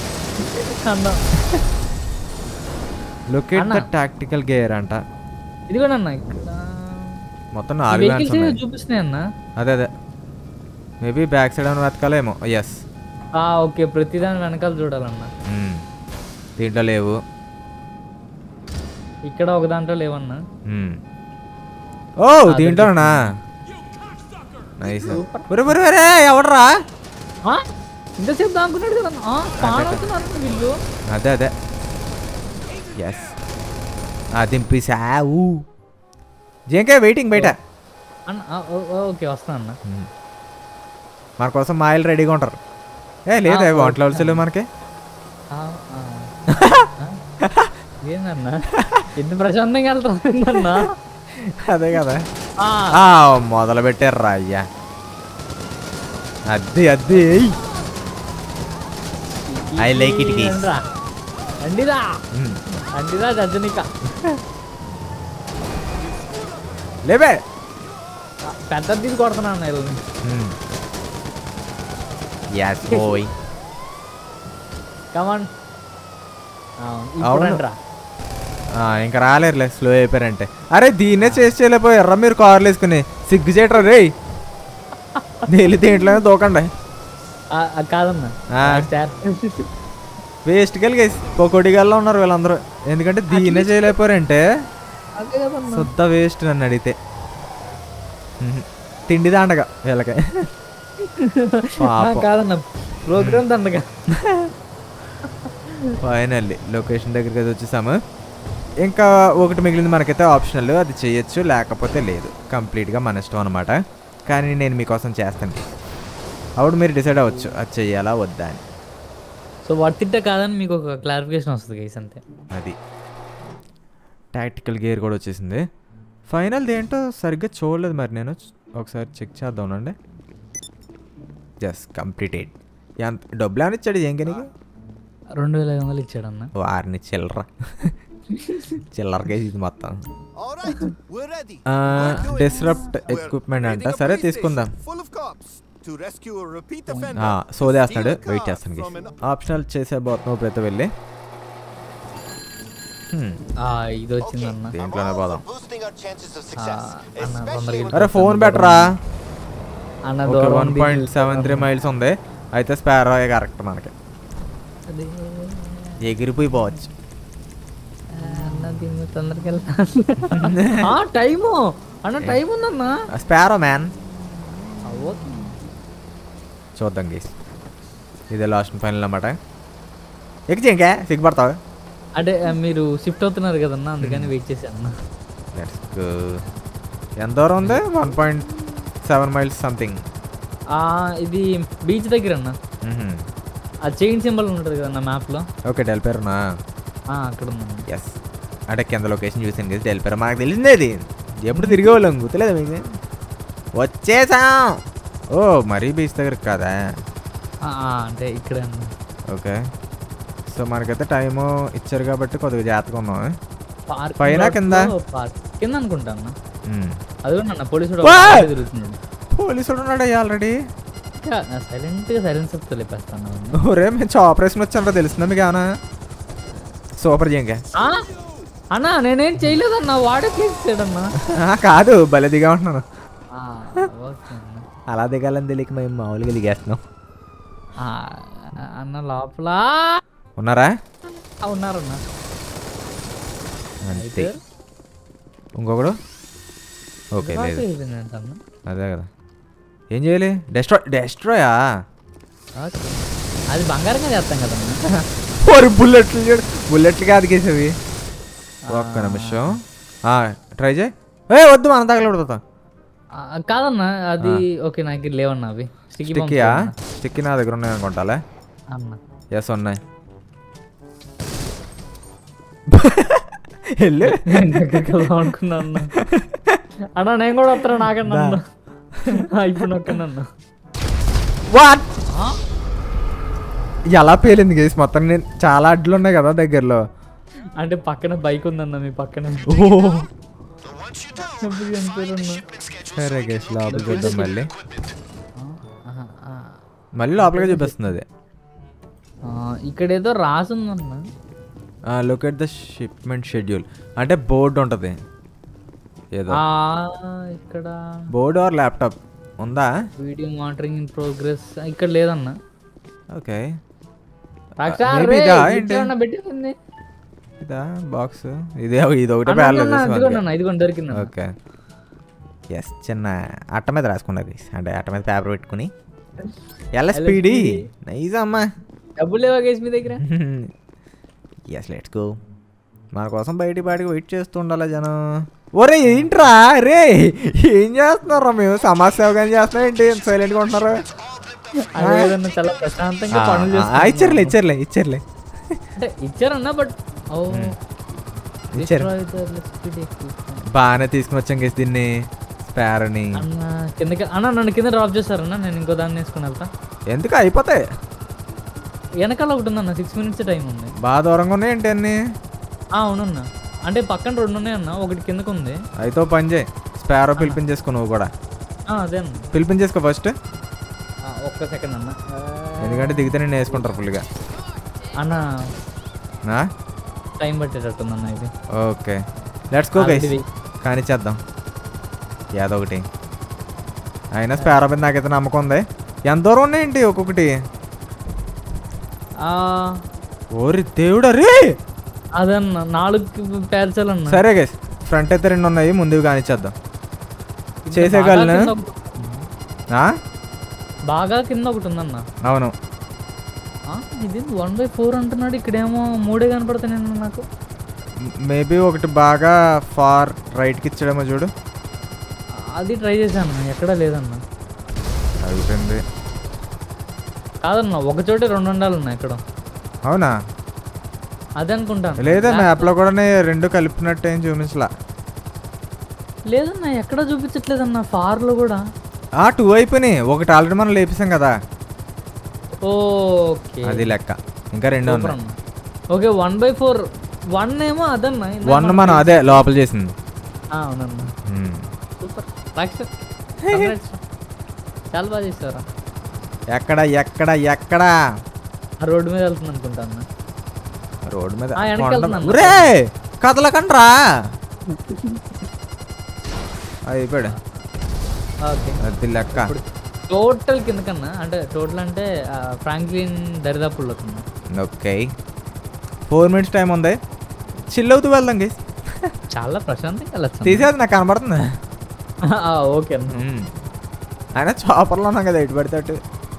లొకేట్ ద టాక్టికల్ గేర్ అంట. ఇదిగోనన్నా ఇక్కడ మొత్తం 4 వ్యాన్స్ ఉన్నాయి చూపిస్తున్నాయి అన్న. అదే అదే మేబీ బ్యాక్ సైడ్ అని వెతకాలేమో. ఎస్ ఓకే, ప్రతిదాని వెనకాల చూడాలన్నా. దీంట్లో లేవు, ఇక్కడ ఒక దాంట్లో లేవన్నా. ఓ దీంట్లోనా? నైస్. ఎవడరా? ఇంతసేపు దానుకున్నాడు కదా వీళ్ళు. అదే అదే ఎస్ దింపేసావు. జేకే వెయిటింగ్ బయట. ఓకే వస్తా అన్న. మన కోసం మాయలు రెడీగా ఉంటారు. లేదు వంటలు అవసరం మనకి. ఏందన్నా ఎంత ప్రశాంతంగా వెళ్తామన్నా? అదే కదా మొదలు పెట్టారు అయ్యా. అద్దె అద్దె ఐ లైక్ ఇట్. అండిరా అండిరా రజనిక లేవే పెద్ద తీసి కొడుతున్నా. yes boy come on. ఇంకా రాలేరులే, స్లో అయిపోయారంటే. అరే దీన్నే చేసి చేయలేకపోయారా మీరు కార్లు వేసుకుని? సిగ్గు చేయటరా రే. నీళ్ళు దేంట్లోనే దూకండి. కాదన్నా వేస్ట్ కలిగేసి పొకోడిగాల్లో ఉన్నారు వీళ్ళందరూ. ఎందుకంటే దీన్నే చేయలేకపోయారంటే శుద్ధ వేస్ట్ నన్ను అడిగితే. తిండి దండగా వీళ్ళకి. కాదన్నా ప్రోగ్రామ్ దండగా. ఫైనల్లీ లొకేషన్ దగ్గరికి అయితే వచ్చేసాము. ఇంకా ఒకటి మిగిలింది మనకైతే ఆప్షనల్, అది చేయొచ్చు లేకపోతే లేదు. కంప్లీట్గా మన ఇష్టం అనమాట. కానీ నేను మీకోసం చేస్తాను, అప్పుడు మీరు డిసైడ్ అవ్వచ్చు అది చెయ్యాలా వద్దా అని. సో వర్తిట్టే కాదని మీకు ఒక క్లారిఫికేషన్ వస్తుంది గైస్ అంతే. అది టాక్టికల్ గేర్ కూడా వచ్చేసింది. ఫైనల్ ఏంటో సరిగ్గా చూడలేదు మరి, నేను ఒకసారి చెక్ చేద్దామండి. Just completed. ఎంత డబ్బులు ఏమైనా ఇచ్చాడు ఏంకి? నీకు 2500 ఇచ్చాడన్న. వారిని చిల్లర చిల్లరగా ఇది మొత్తం. డిస్రప్ట్ ఎక్విప్మెంట్ అంట. సరే తీసుకుందాం. సోదేస్తున్నాడు, వెయిట్ చేస్తాను. ఆప్షనల్ చేసేబోతున్నావు ఇప్పుడైతే వెళ్ళి. ఇది వచ్చిందన్న. దేంట్లోనే పోదాం. అరే ఫోన్ బెటరా? 1.73 మైల్స్ ఉంది. అయితే స్పారో కరెక్ట్ మనకి అదే ఎగిరిపోయి పోవచ్చు. అన్న దీన్ని తొందరగా టైము అన్న టైం ఉందన్నా స్పారో మ్యాన్. ఓకే చూద్దాం గీస్. ఇదే లాస్ట్ ఫైనల్ అన్నమాట. ఎక్కి ఇంకా సిగ్గుపడతావు. అంటే మీరు షిఫ్ట్ అవుతున్నారు కదన్నా అందుకని వెయిట్ చేశాను. Let's go. ఎంత దూరం ఉంది? 1.7 మైల్స్ సంథింగ్. ఇది బీచ్ దగ్గర అన్న. ఆ చైన్ సింబల్ ఉంటుంది కదన్నా మ్యాప్లో. ఓకే డెల్పేరునా? అక్కడ ఉందన్న. ఎస్ అంటే కింద లొకేషన్ చూసాను కదా డెల్పేరు. మాకు తెలిసిందే అది. ఎప్పుడు తిరిగే వాళ్ళం గుర్తులేదా మీకు? వచ్చేసాం. ఓ మరీ బీచ్ దగ్గర కాదా? అంటే ఇక్కడే అన్న. ఓకే సో మనకైతే టైము ఇచ్చారు కాబట్టి కొద్దిగా జాగ్రత్తగా ఉన్నాం. పైన కింద కింద అనుకుంటా అన్న. అది కూడా అన్న పోలీసుడు తిరుగుతున్నాడు. పోలీసుడు ఉన్నాడు ఆల్రెడీ. సైలెంట్గా సైలెన్స్ చెప్తా లేపేస్తాను. ఒరే మేము ఆపరేషన్ వచ్చానరా తెలుస్తుందా మీకు? ఏమన్నా సూపర్ చేయంగా అన్నా నేనేం చేయలేదన్నా వాడే చేసాడన్నా. కాదు భలే దిగా ఉంటున్నాను. ఓకే అన్న. అలా దిగాలని తెలియక మేము మామూలుగా దిగేస్తున్నాం. అన్న లోపల ఉన్నారా? ఉన్నారన్నా. అంతే. ఇంకొకడు ఓకే లేదు అదే కదా. ఏం చేయాలి? డెస్ట్రాయా? అది బంగారంగా చేస్తాం కదన్నా. బుల్లెట్లు కాదు కేసేవి. ఒక్క నిమిషం ట్రై చేయి. వద్దు మనం తగలబడిపోతాం. కాదన్నా అది ఓకే నాకు లేవన్నా అవి స్టిక్కీయా? స్టిక్కీ నా దగ్గర ఉన్నాయి అనుకుంటాలే. అన్న ఎస్ ఉన్నాయి. వెళ్ళు అనుకున్నా అన్న. అన్నా నేను కూడా వస్తాను నాకన్నా. ఇప్పుడు నొక్కనన్నా. వాట్ ఎలా పేలింది గేస్ మొత్తం? నేను చాలా అడ్లు ఉన్నాయి కదా దగ్గరలో. అంటే పక్కన బైక్ ఉందన్న మీ పక్కన. సరే గేస్ లోపల చూద్దాం. మళ్ళీ లోపలిగా చూపిస్తుంది అది. ఇక్కడ ఏదో రాసుందన్న. Look at the shipment schedule అంటే బోర్డు ఉంటుంది ఏదో. ఇక్కడ బోర్డు ఆర్ ల్యాప్టాప్ ఉందా? వీడియో మానిటరింగ్ ఇన్ ప్రోగ్రెస్ ఇక్కడ లేదన్న. ఓకే పెట్టింది ఇదా బాక్స్? ఇదే ఇది ఒకటే పేపర్ దొరికింది. ఓకే ఎస్ చిన్న అట్ట మీద రాసుకున్నది. అంటే అట్ట మీద పేపర్ పెట్టుకుని ఎల్ఎస్పిడి నైస్ అమ్మా. డబ్బులు లేవా గేస్ మీ దగ్గర? Yes let's go. మన కోసం బయటికి బాటికి వెయిట్ చేస్తూ ఉండాలి జనం. ఒరే ఏంట్రా రే ఏం చేస్తున్నారా? మేము సమాజ సేవగానే చేస్తున్నాం ఏంటి? సైలెంట్గా ఉంటున్నారు. చాలా ప్రశాంతంగా పనులు ఇచ్చారులే అంటే ఇచ్చారన్నా. బట్ ఇచ్చారు బాగానే తీసుకుని వచ్చాం గేస్ దీన్ని స్పారోని. కిందకి అన్న నన్ను కింద డ్రాప్ చేస్తారన్నా. నేను ఇంకో దాన్ని వేసుకుని వెళ్తా. ఎందుకు అయిపోతాయి? వెనకాల ఒకటి ఉందన్న 6 minutes టైం ఉంది. బాగా దూరంగా ఉన్నాయి ఏంటి అన్ని? అవునన్నా అంటే పక్కన 2 ఉన్నాయి అన్న. ఒకటి కిందకు ఉంది. అయితే పని చేయి స్పారో పిలిపించేసుకో. నువ్వు కూడా అదే అన్న పిలిపించేసుకో ఫస్ట్. ఒక్క సెకండ్ అన్న. ఎందుకంటే దిగితే నేను వేసుకుంటారు ఫుల్గా అన్న. టైం పట్టేటట్టుందన్న ఇది. Okay let's go guys. కానీ చేద్దాం ఏదో ఒకటి. అయినా స్పారో మీద నాకైతే నమ్మకం ఉంది. ఎంత దూరం ఉన్నాయేంటి ఒక్కొక్కటి? ఓరి దేవుడా రే. అదన్న 4 పేర్చాలన్న. సరే గైస్ ఫ్రంట్ అయితే 2 ఉన్నాయి. ముందువి కానిచ్చేద్దాం. చేసేయగలను. బాగా కింద ఒకటి ఉందన్న. అవును ఇది 1/4 అంటున్నాడు. ఇక్కడేమో 3 కనపడతాయి నాకు. మేబీ ఒకటి బాగా ఫార్ రైట్కి ఇచ్చాడేమో చూడు. అది ట్రై చేశాను ఎక్కడా లేదన్న. అయిపోయింది కాదన్న ఒక చోట 2 ఉండాలన్నా ఎక్కడ. అవునా? అదే అనుకుంటాను. లేదా మ్యాప్లో కూడా 2 కలిపినట్టు ఏం చూపించలా. లేదన్నా ఎక్కడ చూపించట్లేదన్న. ఫార్లో కూడా 2 అయిపోయినాయి. ఒకటి ఆల్రెడీ మనం లేపిస్తాం కదా. ఓకే అది లెక్క. ఇంకా 2 ఉన్నాయి. ఓకే 1/4 1 ఏమో అదన్న. 1 మనం అదే లోపల చేసింది. అవునన్నా సూపర్. చాలా బాగా చేస్తారా. ఎక్కడ ఎక్కడ ఎక్కడ? రోడ్డు మీద వెళ్తుంది అనుకుంటా అన్న. రోడ్డు మీద ఒరే కదలకండ్రా. అయిపోయాడు. అది లెక్క. టోటల్ కింద కన్నా అంటే టోటల్ అంటే ఫ్రాంక్లిన్ దరిదాపుల్లో కన్నా. ఓకే 4 minutes టైం ఉంది, చిల్ అవుతూ వెళ్దాం గైస్. చాలా ప్రశాంతంగా వెళ్ళచ్చు. తీసేది నాకు కనబడుతుంది. ఓకే అన్న. అయినా చాపర్లో ఉన్నాం కదా, ఎటు పడితే అటు.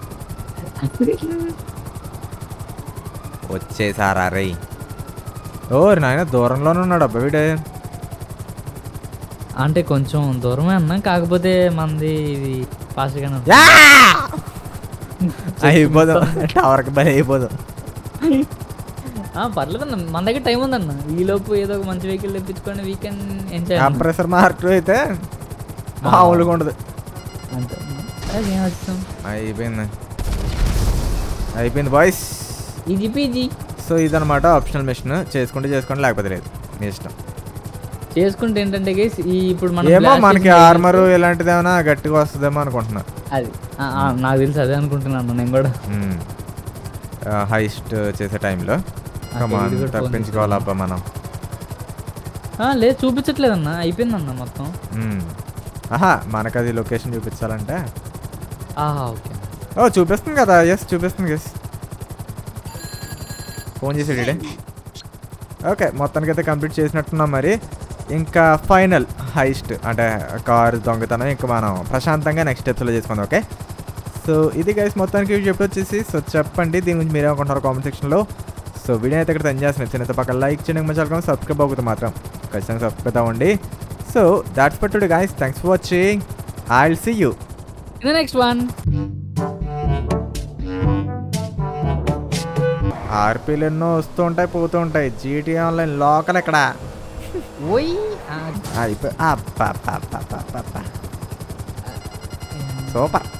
వచ్చేసారా రే. ఓ నాయన దూరంలోనే ఉన్నాడు అబ్బా వీడే. అంటే కొంచెం దూరమే అన్నా, కాకపోతే మనది ఇది ఫాస్ట్గానే అయిపోదాం, టవర్కి బలి అయిపోదాం. పర్లేదన్న, మన దగ్గర టైం ఉందన్న. ఈలోపు ఏదో ఒక మంచి వెహికల్ తెప్పించుకొని వీకెండ్ ఎంజాయ్. కంప్రెసర్ మార్క్ అయితే మామూలుగా ఉండదు. అంతే ఏం వచ్చాం. అయిపోయింది బాయ్స్. Easy peasy. సో ఇదనమాట ఆప్షనల్ మిషన్. చేసుకోండి లేకపోతే లేదు, మీ ఇష్టం. చేసుకుంటే ఏంటంటే గైస్ ఇప్పుడు మనం ఏమో మనకి ఆర్మర్ ఇలాంటిది ఏమైనా గట్టిగా వస్తుందేమో అనుకుంటున్నా. అది నాకు తెలుసు, అదే అనుకుంటున్నాను నేను కూడా. హైస్ట్ చేసే టైంలో తప్పించుకోవాలబ్బా మనం. లేదు చూపించట్లేదన్న, అయిపోయిందన్న మొత్తం. మనకు అది లొకేషన్ చూపించాలంటే ఓకే. ఓ చూపిస్తుంది కదా. ఎస్ చూపిస్తుంది గెస్. ఫోన్ చేసాడు ఇడే. ఓకే మొత్తానికి అయితే కంప్లీట్ చేసినట్టున్నాం. మరి ఇంకా ఫైనల్ హైస్ట్ అంటే కారు దొంగతనం ఇంకా మనం ప్రశాంతంగా నెక్స్ట్ స్టెప్స్లో చేసుకుందాం. ఓకే సో ఇది గైస్ మొత్తానికి చెప్పి వచ్చేసి. సో చెప్పండి దీని గురించి మీరేమనుకుంటున్నారు కామెంట్ సెక్షన్లో. సో వీడియో అయితే ఇక్కడ సెండ్ చేస్తున్నాను. చిన్న పక్కన లైక్ చేయండి, మంచి సబ్స్క్రైబ్ అవుతుంది మాత్రం ఖచ్చితంగా సబ్స్క్రైబ్ అవ్వండి. So that's for today guys. Thanks for watching. I will see you in the next one. ఆర్పీలు ఎన్నో వస్తూ ఉంటాయి పోతూ ఉంటాయి. GTA ఆన్లైన్ లోకల్ ఇక్కడ అయిపోయి సూపర్.